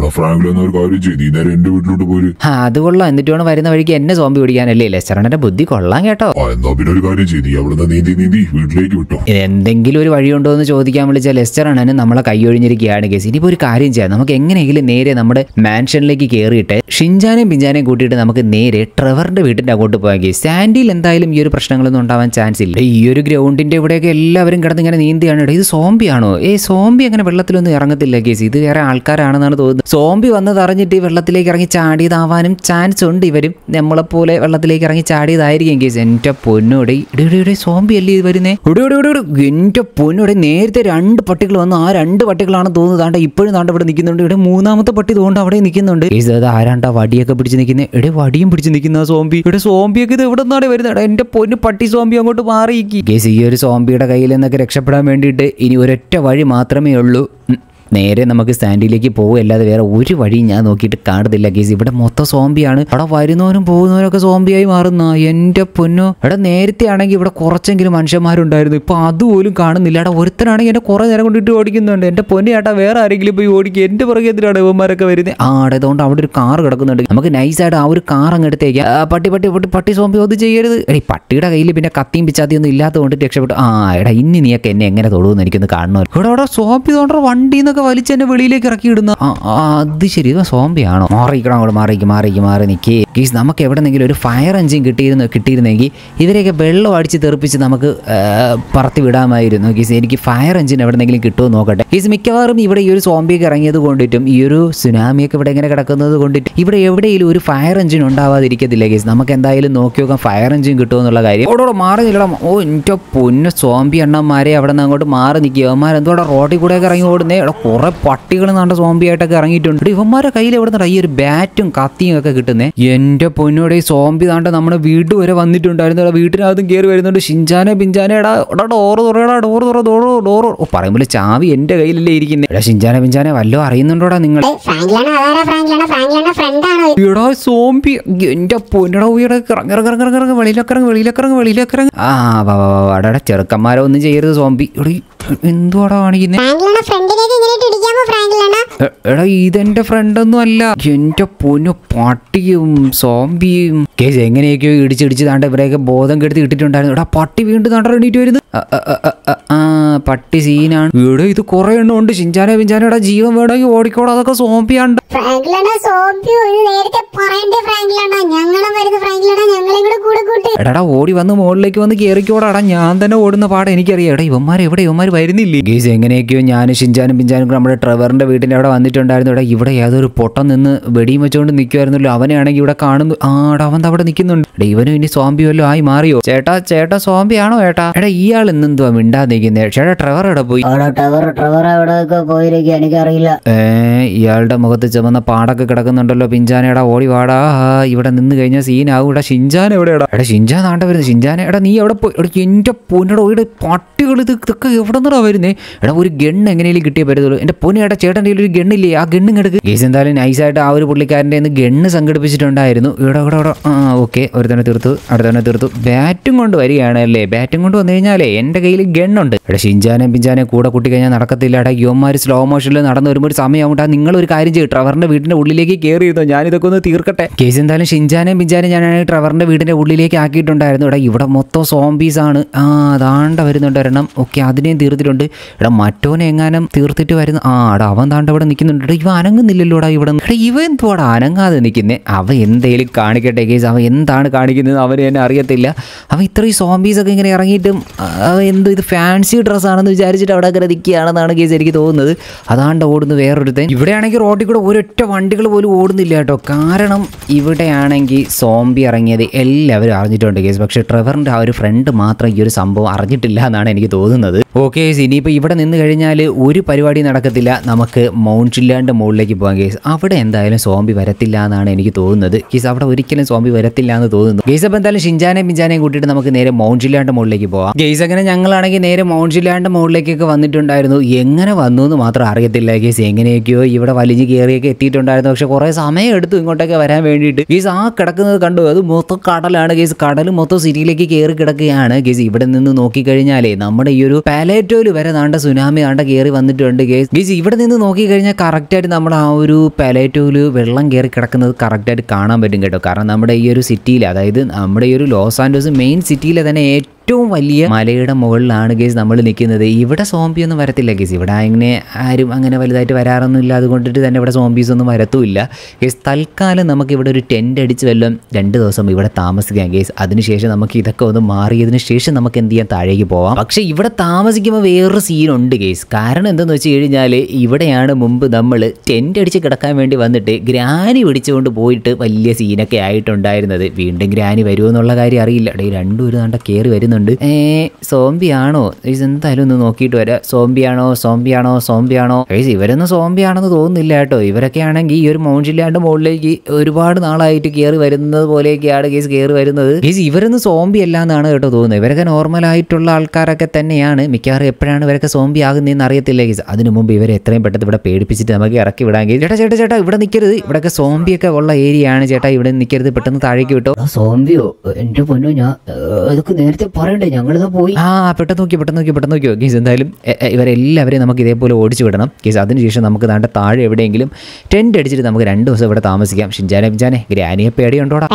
S2: ആ അത് കൊള്ളാം. എന്നിട്ട് വേണം വരുന്ന വഴിക്ക് എന്നെ സോംബി പിടിക്കാനല്ലേ? ലെസ്റ്റർ അണ്ണന്റെ ബുദ്ധി കൊള്ളാം കേട്ടോ. എന്തെങ്കിലും ഒരു വഴിയുണ്ടോ എന്ന് ചോദിക്കാൻ വിളിച്ച ലെസ്റ്റർ അണ്ണന് നമ്മളെ കൈയൊഴിഞ്ഞിരിക്കുകയാണ് കേസ്. ഇനിയിപ്പോൾ ഒരു കാര്യം ചെയ്യാം, നമുക്ക് എങ്ങനെയെങ്കിലും നേരെ നമ്മുടെ മാൻഷനിലേക്ക് കയറിയിട്ട് ഷിൻചാനെയും പിഞ്ചാനെയും കൂട്ടിയിട്ട് നമുക്ക് നേരെ ട്രെവറിന്റെ വീട്ടിന്റെ അങ്ങോട്ട് പോകാൻ കേസ്. സാൻഡിയിൽ എന്തായാലും ഈ ഒരു പ്രശ്നങ്ങളൊന്നും ഉണ്ടാവാൻ ചാൻസ് ഇല്ല. ഈ ഒരു ഗ്രൗണ്ടിന്റെ ഇവിടെയൊക്കെ എല്ലാവരും കിടന്ന് ഇങ്ങനെ നീന്തിയാണ്. ഇത് സോംബി ആണോ? ഏ സോംബി അങ്ങനെ വെള്ളത്തിലൊന്നും ഇറങ്ങത്തില്ല കേസ്. ഇത് വേറെ ആൾക്കാരാണെന്നാണ് തോന്നുന്നത്. സോംബി വന്നത് അറിഞ്ഞിട്ട് വെള്ളത്തിലേക്ക് ഇറങ്ങി ചാടിയതാവാനും ചാൻസ് ഉണ്ട്. ഇവരും നമ്മളെപ്പോലെ വെള്ളത്തിലേക്ക് ഇറങ്ങി ചാടിയതായിരിക്കും കേസ്. എൻ്റെ പൊന്നോടെ ഇവിടെ സോംബി അല്ലേ ഇത് വരുന്നേ? എൻ്റെ പൊന്നോടെ നേരത്തെ രണ്ട് പട്ടികൾ വന്നു. ആ രണ്ട് പട്ടികളാണ് തോന്നുന്നത്. താണ്ട ഇപ്പോഴും താണ്ട ഇവിടെ നിൽക്കുന്നുണ്ട്. ഇവിടെ മൂന്നാമത്തെ പട്ടി തോണ്ട് അവിടെ നിൽക്കുന്നുണ്ട്. ഇത് ആരാണ്ടാ വടിയൊക്കെ പിടിച്ച് നിൽക്കുന്നത്? ഇവിടെ വടിയും പിടിച്ച് നിൽക്കുന്ന സോംബി. ഇവിടെ സോംബിയൊക്കെ ഇത് എവിടെ നിന്നാണ് വരുന്നത്? എൻ്റെ പൊന്നു പട്ടി സോംബി അങ്ങോട്ട് മാറിയിരിക്കും കേസ്. ഈ ഒരു സോംബിയുടെ കയ്യിൽ നിന്നൊക്കെ രക്ഷപ്പെടാൻ വേണ്ടിയിട്ട് ഇനി ഒരൊറ്റ വഴി മാത്രമേ ഉള്ളൂ. നേരെ നമുക്ക് സ്റ്റാൻഡിലേക്ക് പോകും, അല്ലാതെ വേറെ ഒരു വഴിയും ഞാൻ നോക്കിയിട്ട് കാണുന്നില്ല ഗീസ്. ഇവിടെ മൊത്തം സോംബിയാണ്. അവിടെ വരുന്നവനും പോകുന്നവനൊക്കെ സോംബിയായി മാറുന്ന എൻ്റെ പൊന്നോ. ഇവിടെ നേരത്തെ ആണെങ്കിൽ ഇവിടെ കുറച്ചെങ്കിലും മനുഷ്യന്മാരുണ്ടായിരുന്നു, ഇപ്പൊ അതുപോലും കാണുന്നില്ല. അവിടെ ഒരുത്തനാണെങ്കിൽ എന്നെ കുറെ നേരം കൊണ്ടിട്ട് ഓടിക്കുന്നുണ്ട്. എൻ്റെ പൊന്നെ ചേട്ടാ, വേറെ ആരെങ്കിലും പോയി ഓടിക്കുക, എൻ്റെ പുറകെ എന്തിനാണ് ഇവന്മാരൊക്കെ വരുന്നത്. ആ അതുകൊണ്ട് അവിടെ ഒരു കാർ കിടക്കുന്നുണ്ട്, നമുക്ക് നൈസായിട്ട് ആ ഒരു കാർ അങ്ങ് എടുത്തേക്കാം. പട്ടി പട്ടി പട്ടി പട്ടി സോംബി ഒന്നും ചെയ്യരുത്. എടീ പട്ടിയുടെ കയ്യിൽ പിന്നെ കത്തിയും പിച്ചാത്തിയൊന്നും ഇല്ലാത്തത് കൊണ്ട് രക്ഷപ്പെട്ടു. ആ എടാ, ഇനി നീയൊക്കെ എന്നെ എങ്ങനെ തൊടുമെന്ന് എനിക്കൊന്ന് കാണണോ. ഇവിടെ അവിടെ സോംബി തോണ്ട വണ്ടി എന്നൊക്കെ വലിച്ച് എന്നെ വെളിയിലേക്ക് ഇറക്കി ഇടുന്ന. അത് ശരി, ഇത് സോംബിയാണോ? മാറിക്കണം അങ്ങോട്ട്, മാറിക്ക് മാറിക്ക് മാറി നിൽക്കി ഗീസ്. നമുക്ക് എവിടെന്നെങ്കിലും ഒരു ഫയർ എഞ്ചിൻ കിട്ടിയിരുന്നു കിട്ടിയിരുന്നെങ്കിൽ ഇവരെയൊക്കെ വെള്ളം അടിച്ച് തെറിപ്പിച്ച് നമുക്ക് പറത്തി വിടാമായിരുന്നു ഗീസ്. എനിക്ക് ഫയർ എഞ്ചിൻ എവിടെന്നെങ്കിലും കിട്ടുമോ നോക്കട്ടെ ഗീസ്. മിക്കവാറും ഇവിടെ ഈ ഒരു സോംബിയൊക്കെ ഇറങ്ങിയത് കൊണ്ടിട്ടും ഈ ഒരു സുനാമിയൊക്കെ ഇവിടെ ഇങ്ങനെ കിടക്കുന്നത് കൊണ്ടിട്ട് ഇവിടെ എവിടെയെങ്കിലും ഒരു ഫയർ എഞ്ചിൻ ഉണ്ടാവാതിരിക്കത്തില്ല ഗീസ്. നമുക്ക് എന്തായാലും നോക്കി നോക്കാം ഫയർ എഞ്ചിൻ കിട്ടുമോ എന്നുള്ള കാര്യം. ഓടോടെ മാറി നിൽക്കണം. ഓ എൻ്റെ പൊന്ന സോംബി എണ്ണന്മാരെ അവിടെ നിന്ന് അങ്ങോട്ട് മാറി നിൽക്കുക. അവന്മാർ എന്തോടെ റോഡിൽ കൂടെയൊക്കെ ഇറങ്ങി ഓടുന്നേ. ഇവിടെ കുറെ പട്ടികൾ നാണ്ട സോംബിയായിട്ടൊക്കെ ഇറങ്ങിയിട്ടുണ്ട്. ഇവന്മാരെ കയ്യിൽ എവിടെ നിന്ന് ഈ ഒരു ബാറ്റും കത്തിയും ഒക്കെ കിട്ടുന്നേ. എൻ്റെ പൊന്നോടെ ഈ സോംബി താണ്ട നമ്മുടെ വീട് വരെ വന്നിട്ടുണ്ടായിരുന്നു. വീട്ടിനകത്തും കയറി വരുന്നുണ്ട്. ഷിഞ്ചാനെ പിഞ്ചാനെ എടാ എടാ ഡോറ് തുറയടാ, ഡോറ് തുറ ഡോറ് ഡോറ്. ഓ പറയുമ്പോൾ ചാവി എൻ്റെ കയ്യിലല്ലേ ഇരിക്കുന്നത്. എടാ ഷിഞ്ചാനെ പിഞ്ചാനെ വല്ലതും അറിയുന്നുണ്ടോടാ നിങ്ങൾ? എടാ സോംബി എൻ്റെ പൊന്നട ഉയടെ ഇറങ്ങിറങ്ങിറങ്ങി വെളിയിലൊക്കെ ഇറങ്ങി വെളിയിലൊക്കെ ഇറങ്ങി വെളിയിലൊക്കെ ഇറങ്ങി. ആ വാ വാ വാടാ, ചെറുക്കന്മാരെ ഒന്നും ചെയ്യരുത് സോംബി. എടീ എന്തുവാടാ കാണിക്കുന്നേ? എടാ ഇതെന്റെ ഫ്രണ്ടൊന്നും അല്ല, എന്റെ പൊന്നു പട്ടിയും സോംബിയും കേസ് എങ്ങനെയൊക്കെയോ ഇടിച്ചിടിച്ച് താണ്ട ഇവരെയൊക്കെ ബോധം കെടുത്ത് ഇട്ടിട്ടുണ്ടായിരുന്നു. എടാ പട്ടി വീണ്ടും താണ്ട എണീറ്റ് വരുന്നു. ആ പട്ടി സീനാണ്. ഇവിടെ ഇത് കുറെ എണ്ണം ഉണ്ട്. ഷിഞ്ചാനെ പിഞ്ചാനെ എടാ ജീവൻ വേണമെങ്കിൽ ഓടിക്കോടാ, അതൊക്കെ സോംബിയാണ്. എടാ ഓടി വന്ന് മുകളിലേക്ക് വന്ന് കയറിക്കോടാടാ, ഞാൻ തന്നെ ഓടുന്ന പാടെ എനിക്കറിയാം. എടാ ഇവന്മാർ എവിടെ ഇവന്മാർ വരുന്നില്ലേ ഗീസ്? എങ്ങനെയൊക്കെയോ ഞാൻ ഷിഞ്ചാനും പിഞ്ചാനും നമ്മുടെ ട്രെവറിന്റെ വീട്ടിന്റെ അവിടെ വന്നിട്ടുണ്ടായിരുന്നു. ഇവിടെ ഇവിടെ ഏതൊരു പൊട്ടം നിന്ന് വെടിയും വെച്ചുകൊണ്ട് നിൽക്കുമായിരുന്നല്ലോ. അവനെയാണെങ്കിൽ ഇവിടെ കാണുന്നു. ആടാ അവൻ അവിടെ നിൽക്കുന്നുണ്ട്. എടാ ഇവനും ഇനി സോംബി വല്ലോ ആയി മാറിയോ? ചേട്ടാ ചേട്ടാ സോംബി ആണോ ചേട്ടാ? എടാ ഇയാൾ ഇന്നെന്തുവാ മിണ്ടാ നിൽക്കുന്നേ? ചേട്ടാ ട്രെവർ എവിടെ പോയി?
S4: എനിക്കറിയില്ല.
S2: ഏ ഇയാളുടെ മുഖത്ത് ചുമന്ന പാടൊക്കെ കിടക്കുന്നുണ്ടല്ലോ. പിഞ്ചാനേടാ ഓടി വാടാ, ഇവിടെ നിന്ന് കഴിഞ്ഞാൽ സീനാവും. ഇവിടെ ഷിഞ്ചാൻ എവിടെയാടാ? എടാ ഷിഞ്ചാൻ നാണ്ട വരുന്നത്. ഷിഞ്ചാനെ എടാ നീ എവിടെ പോയി? എടാ എന്റെ പൊന്നട ഇവിടെ പട്ടികൾ ഇത് ഇതൊക്കെ എവിടെ നിന്നാ വരുന്നേ? എടാ ഒരു ഗണ്ണ് എങ്ങനെയും കിട്ടിയേ പറ്റത്തുള്ളൂ. എന്റെ പൊന്നേട്ടാ ചേട്ടൻ്റെ ഒരു ഗണ്ണില്ലേ? ആ ഗണ്ണും എടുക്ക് കേസ്. എന്തായാലും നൈസായിട്ട് ആ ഒരു പുള്ളിക്കാരൻ്റെ നിന്ന് ഗണ്ണ് സംഘടിപ്പിച്ചിട്ടുണ്ടായിരുന്നു. ഇവിടെ ഇവിടെ ഇവിടെ ആ ഓക്കെ, ഒരു തന്നെ തീർത്തു, അടുത്ത തന്നെ തീർത്തു. ബാറ്റും കൊണ്ട് വരികയാണ് അല്ലേ? ബാറ്റും കൊണ്ട് വന്നു കഴിഞ്ഞാലേ എൻ്റെ കയ്യിൽ ഗണ്ണുണ്ട്. എടാ ഷിഞ്ചാനെ പിഞ്ചാനെ കൂടെ കൂട്ടി കഴിഞ്ഞാൽ നടക്കത്തില്ല. എടാ യുവന്മാർ സ്ലോ മോഷനിൽ നടന്നു വരുമ്പോൾ ഒരു സമയമാവട്ടെ. നിങ്ങളൊരു കാര്യം ചെയ്യും, ട്രെവറിന്റെ വീടിന്റെ ഉള്ളിലേക്ക് കയറി ഇരുന്നോ, ഞാനിതൊക്കെ ഒന്ന് തീർക്കട്ടെ കേസ്. എന്തായാലും ഷിഞ്ചാനെയും പിഞ്ചാനെ ഞാനാണെങ്കിൽ ട്രെവറിന്റെ വീടിന്റെ ഉള്ളിലേക്ക് ആക്കിയിട്ടുണ്ടായിരുന്നു. എടാ ഇവിടെ മൊത്തം സോംബീസ് ആണ്. ആ അതാണ്ട വരുന്നുണ്ട് ഒരെണ്ണം. ഓക്കെ അതിനെയും തീർത്തിട്ടുണ്ട്. എടാ മറ്റോനെ എങ്ങാനും തീർത്തിട്ട് വരുന്നു. ആ എടാ അവൻ താണ്ട ഇവിടെ നിൽക്കുന്നുണ്ട്. എടാ ഇവ അനങ്ങുന്നില്ലല്ലോടാ ഇവിടെ. എടാ ഇവ എന്തുവാടാ അനങ്ങാതെ നിൽക്കുന്നേ? അവ എന്തേലും കാണിക്കട്ടെ കേസ്. അവ എന്താണ് കാണിക്കുന്നത് അവന് തന്നെ അറിയത്തില്ല. അവ ഇത്രയും സോംബീസ് ഒക്കെ ഇങ്ങനെ ഇറങ്ങിയിട്ടും അവ എന്തോ ഇത് ഫാൻസി ഡ്രസ്സാണെന്ന് വിചാരിച്ചിട്ട് അവിടെ അങ്ങനെ നിൽക്കുകയാണെന്നാണ് കേസ് എനിക്ക് തോന്നുന്നത്. അതാണ്ട് ഓടുന്നു വേറൊരുത്തൻ. ഇവിടെയാണെങ്കിൽ റോഡിൽ കൂടെ ഒരൊറ്റ വണ്ടികൾ പോലും ഓടുന്നില്ല കേട്ടോ. കാരണം ഇവിടെയാണെങ്കിൽ സോംബി ഇറങ്ങിയത് എല്ലാവരും അറിഞ്ഞിട്ടുണ്ട് കേസ്. പക്ഷേ ട്രെവറിൻ്റെ ആ ഒരു ഫ്രണ്ട് മാത്രം ഈ ഒരു സംഭവം അറിഞ്ഞിട്ടില്ല എന്നാണ് എനിക്ക് തോന്നുന്നത്. ഓക്കെ ഇനിയിപ്പോൾ ഇവിടെ നിന്ന് കഴിഞ്ഞാൽ ഒരു പരിപാടി നടക്കത്തില്ല. നമുക്ക് മൗണ്ട് ചില്ലാൻ്റെ മുകളിലേക്ക് പോകാം കേസ്. അവിടെ എന്തായാലും സോംബി വരത്തില്ല എന്നാണ് എനിക്ക് തോന്നുന്നത് കേസ്. അവിടെ ഒരിക്കലും സോംബി വരത്തില്ല എന്ന് തോന്നുന്നു കേസ്. അപ്പോൾ എന്തായാലും ഷിഞ്ചാനെയും പിഞ്ചാനെയും കൂട്ടിയിട്ട് നമുക്ക് നേരെ മൗണ്ട് ചില്ലാൻ്റെ മുകളിലേക്ക് പോകാം കേസ്. അങ്ങനെ ഞങ്ങളാണെങ്കിൽ നേരെ മൗണ്ട് ചില്ലാൻ്റെ മുകളിലേക്കൊക്കെ വന്നിട്ടുണ്ടായിരുന്നു. എങ്ങനെ വന്നു എന്ന് മാത്രം അറിയത്തില്ല കേസ്. എങ്ങനെയൊക്കെയോ ഇവിടെ വലിഞ്ഞ് കയറിയൊക്കെ എത്തിയിട്ടുണ്ടായിരുന്നു. പക്ഷെ കുറേ സമയം എടുത്തു ഇങ്ങോട്ടൊക്കെ വരാൻ വേണ്ടിയിട്ട് കേസ്. ആ കിടക്കുന്നത് കണ്ടു, അത് മൊത്തം കടലാണ് കേസ്. കടൽ മൊത്തം സിറ്റിയിലേക്ക് കയറി കിടക്കുകയാണ് കേസ്. ഇവിടെ നിന്ന് നോക്കിക്കഴിഞ്ഞാലേ നമ്മുടെ ഈ ഒരു പാലേറ്റോയിൽ വരെ നാണ്ട സുനാമി നാണ്ട കയറി വന്നിട്ടുണ്ട് കേസ്. കേസ് ഇവിടെ നിന്ന് നോക്കിക്കഴിഞ്ഞാൽ കറക്റ്റായിട്ട് നമ്മുടെ ആ ഒരു പാലേറ്റോയിൽ വെള്ളം കയറി കിടക്കുന്നത് കറക്റ്റായിട്ട് കാണാൻ പറ്റും കേട്ടോ. കാരണം നമ്മുടെ ഈ ഒരു സിറ്റിയിൽ, അതായത് നമ്മുടെ ഈ ഒരു ലോസ് ആൻഡോസ് മെയിൻ സിറ്റിയിലെ തന്നെ ഏറ്റവും വലിയ മലയുടെ മുകളിലാണ് കേസ് നമ്മൾ നിൽക്കുന്നത്. ഇവിടെ സോംബിയൊന്നും വരത്തില്ല കേസ്. ഇവിടെ അങ്ങനെ ആരും അങ്ങനെ വലുതായിട്ട് വരാറൊന്നുമില്ല. അതുകൊണ്ടിട്ട് തന്നെ ഇവിടെ സോംബീസ് ഒന്നും വരത്തുമില്ല കേസ്. തൽക്കാലം നമുക്ക് ഇവിടെ ഒരു ടെൻ്റ് അടിച്ച് വല്ലതും രണ്ട് ദിവസം ഇവിടെ താമസിക്കാം കേസ്. അതിനുശേഷം നമുക്ക് ഇതൊക്കെ ഒന്ന് മാറിയതിന് ശേഷം നമുക്ക് എന്ത് ചെയ്യാൻ താഴേക്ക് പോവാം. പക്ഷേ ഇവിടെ താമസിക്കുമ്പോൾ വേറൊരു സീനുണ്ട് കേസ്. കാരണം എന്തെന്ന് വെച്ച് കഴിഞ്ഞാൽ ഇവിടെയാണ് മുമ്പ് നമ്മൾ ടെൻ്റ് അടിച്ച് കിടക്കാൻ വേണ്ടി വന്നിട്ട് ഗ്രാനി പിടിച്ചുകൊണ്ട് പോയിട്ട് വലിയ സീനൊക്കെ ആയിട്ടുണ്ടായിരുന്നത്. വീണ്ടും ഗ്രാനി വരുമോ എന്നുള്ള കാര്യം അറിയില്ല. ഡേ രണ്ടും ഒരു നാണ്ട കയറി വരുന്നു. വരുന്നുണ്ട്. ഏ സോംബി ആണോ ഗൈസ്? എന്തായാലും ഒന്ന് നോക്കിയിട്ട് വരാം. സോംബിയാണോ സോംബിയാണോ സോംബിയാണോ ഗൈസ്? ഇവരൊന്നും സോംബിയാണെന്ന് തോന്നുന്നില്ല കേട്ടോ. ഇവരൊക്കെ ആണെങ്കിൽ ഈ ഒരു മൗണ്ടിലാണ്ട് മുകളിലേക്ക് ഒരുപാട് നാളായിട്ട് കയറി വരുന്നത് പോലെയൊക്കെയാണ് ഗൈസ് കയറി വരുന്നത്. ഗൈസ് ഇവരൊന്നും സോംബി അല്ല എന്നാണ് കേട്ടോ തോന്നുന്നത്. ഇവരൊക്കെ നോർമലായിട്ടുള്ള ആൾക്കാരൊക്കെ തന്നെയാണ്. മിക്കവാറും എപ്പോഴാണ് ഇവരൊക്കെ സോംബി ആകുന്നതെന്ന് അറിയത്തില്ല ഗൈസ്. അതിനു മുമ്പ് ഇവരെ എത്രയും പെട്ടെന്ന് ഇവിടെ പേടിപ്പിച്ചിട്ട് നമുക്ക് ഇറക്കി വിടാൻ ഗൈസ്. ചേട്ടാ ചേട്ടാ ചേട്ടാ ഇവിടെ നിൽക്കരുത്. ഇവിടെയൊക്കെ സോംബിയൊക്കെ ഉള്ള ഏരിയ ആണ് ചേട്ടാ. ഇവിടെ നിൽക്കരുത്, പെട്ടെന്ന് താഴേക്ക് വിട്ടോ.
S4: സോംബിയോ? എന്റെ പൊന്നോ, ഞാൻ അതൊക്കെ നേരത്തെ പറയണ്ടേ, ഞങ്ങളിതാ പോയി.
S2: ആ പെട്ടെന്ന് നോക്കി പെട്ടെന്ന് നോക്കി പെട്ടെന്ന് നോക്കിയോ ഗീസ്. എന്തായാലും ഇവരെല്ലാവരെയും നമുക്ക് ഇതേപോലെ ഓടിച്ചു വിടണം ഗീസ്. അതിനുശേഷം നമുക്ക് താണ്ട താഴെ എവിടെയെങ്കിലും ടെൻറ്റ് അടിച്ചിട്ട് നമുക്ക് രണ്ട് ദിവസം ഇവിടെ താമസിക്കാം. ഷിൻജാനെ പിഞ്ചാനെ ഗ്രാനിയെ പേടിയുണ്ടോടാ?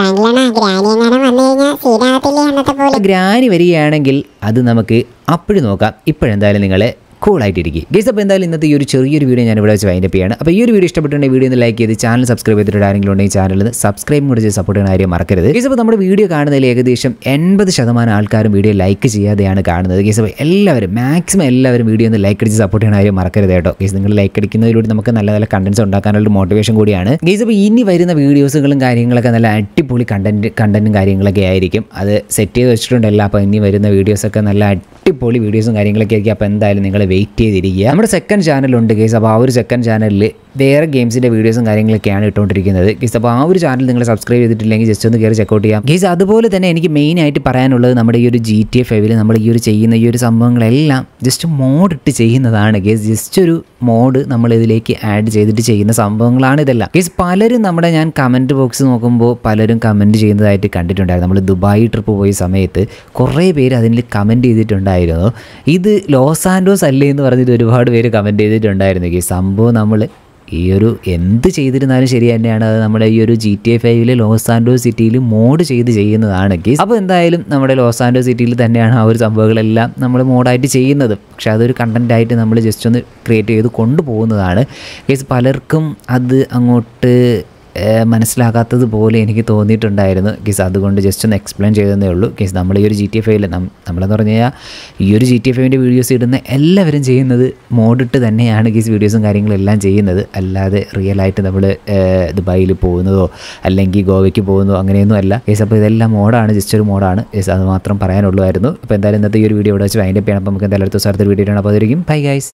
S2: ഗ്രാനി വരികയാണെങ്കിൽ അത് നമുക്ക് അപ്പോഴും നോക്കാം. ഇപ്പോഴെന്തായാലും നിങ്ങളെ കൂളായിട്ടിരിക്കും ഗൈസ്. അപ്പോൾ എന്തായാലും ഇന്നത്തെ ഈ ഒരു ചെറിയൊരു വീഡിയോ ഞാൻ ഇവിടെ വെച്ച് വൈൻഡപ്പ് ചെയ്യാണ്. അപ്പോൾ ഈ ഒരു വീഡിയോ ഇഷ്ടപ്പെട്ടുണ്ടെങ്കിൽ വീഡിയോ ഒന്ന് ലൈക്ക് ചെയ്ത് ചാനൽ സബ്സ്ക്രൈബ് ചെയ്തിട്ട് ആരെങ്കിലും ഉണ്ടെങ്കിൽ ചാനലിൽ സബ്സ്ക്രൈബ് കൂടെ ചെയ്ത് സപ്പോർട്ട് ചെയ്യുന്ന കാര്യം മറക്കരുത് ഗൈസ്. അപ്പോൾ നമ്മുടെ വീഡിയോ കാണുന്നതിൽ ഏകദേശം എൺപത് ശതമാനം ആൾക്കാരും വീഡിയോ ലൈക്ക് ചെയ്യാതെയാണ് കാണുന്നത് ഗൈസ്. അപ്പോൾ എല്ലാവരും മാക്സിമം എല്ലാവരും വീഡിയോ ഒന്ന് ലൈക്ക് അടിച്ച് സപ്പോർട്ട് ചെയ്യുന്ന കാര്യം മറക്കരുത് കേട്ടോ ഗൈസ്. നിങ്ങൾ ലൈക്ക് അടിക്കുന്നതിലൂടെ നമുക്ക് നല്ല നല്ല കണ്ടന്റ്സ് ഉണ്ടാക്കാനുള്ള മോട്ടിവേഷൻ കൂടിയാണ് ഗൈസ്. അപ്പോൾ ഇനി വരുന്ന വീഡിയോസുകളും കാര്യങ്ങളൊക്കെ നല്ല അടിപൊളി കണ്ടന്റ് കണ്ടന്റും കാര്യങ്ങളൊക്കെ ആയിരിക്കും. അത് സെറ്റ് ചെയ്ത് വെച്ചിട്ടുണ്ടല്ലോ. അപ്പോൾ ഇനി വരുന്ന വീഡിയോസൊക്കെ നല്ല അടിപൊളി വീഡിയോസും കാര്യങ്ങളൊക്കെ ആയിരിക്കും. അപ്പോൾ എന്തായാലും നിങ്ങൾ വെയിറ്റ് ചെയ്തിരിക്കുക. നമ്മുടെ സെക്കൻഡ് ചാനലുണ്ട് ഗൈസ്. അപ്പോൾ ആ ഒരു സെക്കൻഡ് ചാനലിൽ വേറെ ഗെയിംസിൻ്റെ വീഡിയോസും കാര്യങ്ങളൊക്കെയാണ് ഇട്ടുകൊണ്ടിരിക്കുന്നത് ഗൈസ്. അപ്പോൾ ആ ഒരു ചാനൽ നിങ്ങൾ സബ്സ്ക്രൈബ് ചെയ്തിട്ടില്ലെങ്കിൽ ജസ്റ്റ് ഒന്ന് കയറി ചെക്കൗട്ട് ചെയ്യാം ഗൈസ്. അതുപോലെ തന്നെ എനിക്ക് മെയിനായിട്ട് പറയാനുള്ളത് നമ്മുടെ ഈ ഒരു ജി ടി എ ഫൈവിൽ നമ്മൾ ഈ ഒരു ചെയ്യുന്ന ഈ ഒരു സംഭവങ്ങളെല്ലാം ജസ്റ്റ് മോഡ് ഇട്ട് ചെയ്യുന്നതാണ് ഗൈസ്. ജസ്റ്റ് ഒരു മോഡ് നമ്മൾ ഇതിലേക്ക് ആഡ് ചെയ്തിട്ട് ചെയ്യുന്ന സംഭവങ്ങളാണ് ഇതെല്ലാം ഗൈസ്. പലരും നമ്മുടെ ഞാൻ കമൻറ്റ് ബോക്സ് നോക്കുമ്പോൾ പലരും കമൻറ്റ് ചെയ്യുന്നതായിട്ട് കണ്ടിട്ടുണ്ടായിരുന്നു. നമ്മൾ ദുബായ് ട്രിപ്പ് പോയ സമയത്ത് കുറേ പേര് അതിൽ കമൻറ്റ് ചെയ്തിട്ടുണ്ടായിരുന്നു, ഇത് ലോസ് ആൻഡോസ് അല്ലേ എന്ന് പറഞ്ഞിട്ട് ഒരുപാട് പേര് കമൻറ്റ് ചെയ്തിട്ടുണ്ടായിരുന്നു ഗൈസ്. സംഭവം നമ്മൾ ഈ ഒരു എന്ത് ചെയ്തിരുന്നാലും ശരി തന്നെയാണ്. അത് നമ്മുടെ ഈ ഒരു ജി ടി എ ഫൈവിലെ ലോസ് ആൻഡോസ് സിറ്റിയിൽ മോഡ് ചെയ്ത് ചെയ്യുന്നതാണ് ഗൈസ്. അപ്പോൾ എന്തായാലും നമ്മുടെ ലോസ് ആൻഡോസ് സിറ്റിയിൽ തന്നെയാണ് ആ ഒരു സംഭവങ്ങളെല്ലാം നമ്മൾ മോഡായിട്ട് ചെയ്യുന്നത്. പക്ഷേ അതൊരു കണ്ടൻറ്റായിട്ട് നമ്മൾ ജസ്റ്റ് ഒന്ന് ക്രിയേറ്റ് ചെയ്ത് കൊണ്ടുപോകുന്നതാണ് ഗൈസ്. പലർക്കും അത് അങ്ങോട്ട് മനസ്സിലാകാത്തത് പോലെ എനിക്ക് തോന്നിയിട്ടുണ്ടായിരുന്നു ഗീസ്. അതുകൊണ്ട് ജസ്റ്റ് ഒന്ന് എക്സ്പ്ലെയിൻ ചെയ്തതേ ഉള്ളൂ ഗീസ്. നമ്മൾ ഈ ഒരു ജി ടി എഫ് ഐയിൽ നമ്മളെന്ന് പറഞ്ഞു കഴിഞ്ഞാൽ ഈ ഒരു ജി ടി എഫ് ഐൻ്റെ വീഡിയോസ് ഇടുന്ന എല്ലാവരും ചെയ്യുന്നത് മോഡിട്ട് തന്നെയാണ് ഗീസ് വീഡിയോസും കാര്യങ്ങളെല്ലാം ചെയ്യുന്നത്. അല്ലാതെ റിയൽ ആയിട്ട് നമ്മൾ ദുബായിൽ പോകുന്നതോ അല്ലെങ്കിൽ ഗോവയ്ക്ക് പോകുന്നതോ അങ്ങനെയൊന്നും അല്ല ഗീസ്. അപ്പോൾ ഇതെല്ലാം മോഡാണ്, ജസ്റ്റ് ഒരു മോഡാണ് ഗീസ്. അത് മാത്രം പറയാനുള്ളതായിരുന്നു. അപ്പോൾ എന്തായാലും ഇന്നത്തെ ഈ ഒരു വീഡിയോ ഇവിടെ വെച്ച് വൈൻഡപ്പ് ചെയ്യണം. അപ്പോൾ നമുക്ക് എന്തായാലും അടുത്ത ദിവസം അടുത്തൊരു വീഡിയോ ആണ്. അപ്പോൾ അതായിരിക്കും ബൈ ഗൈസ്.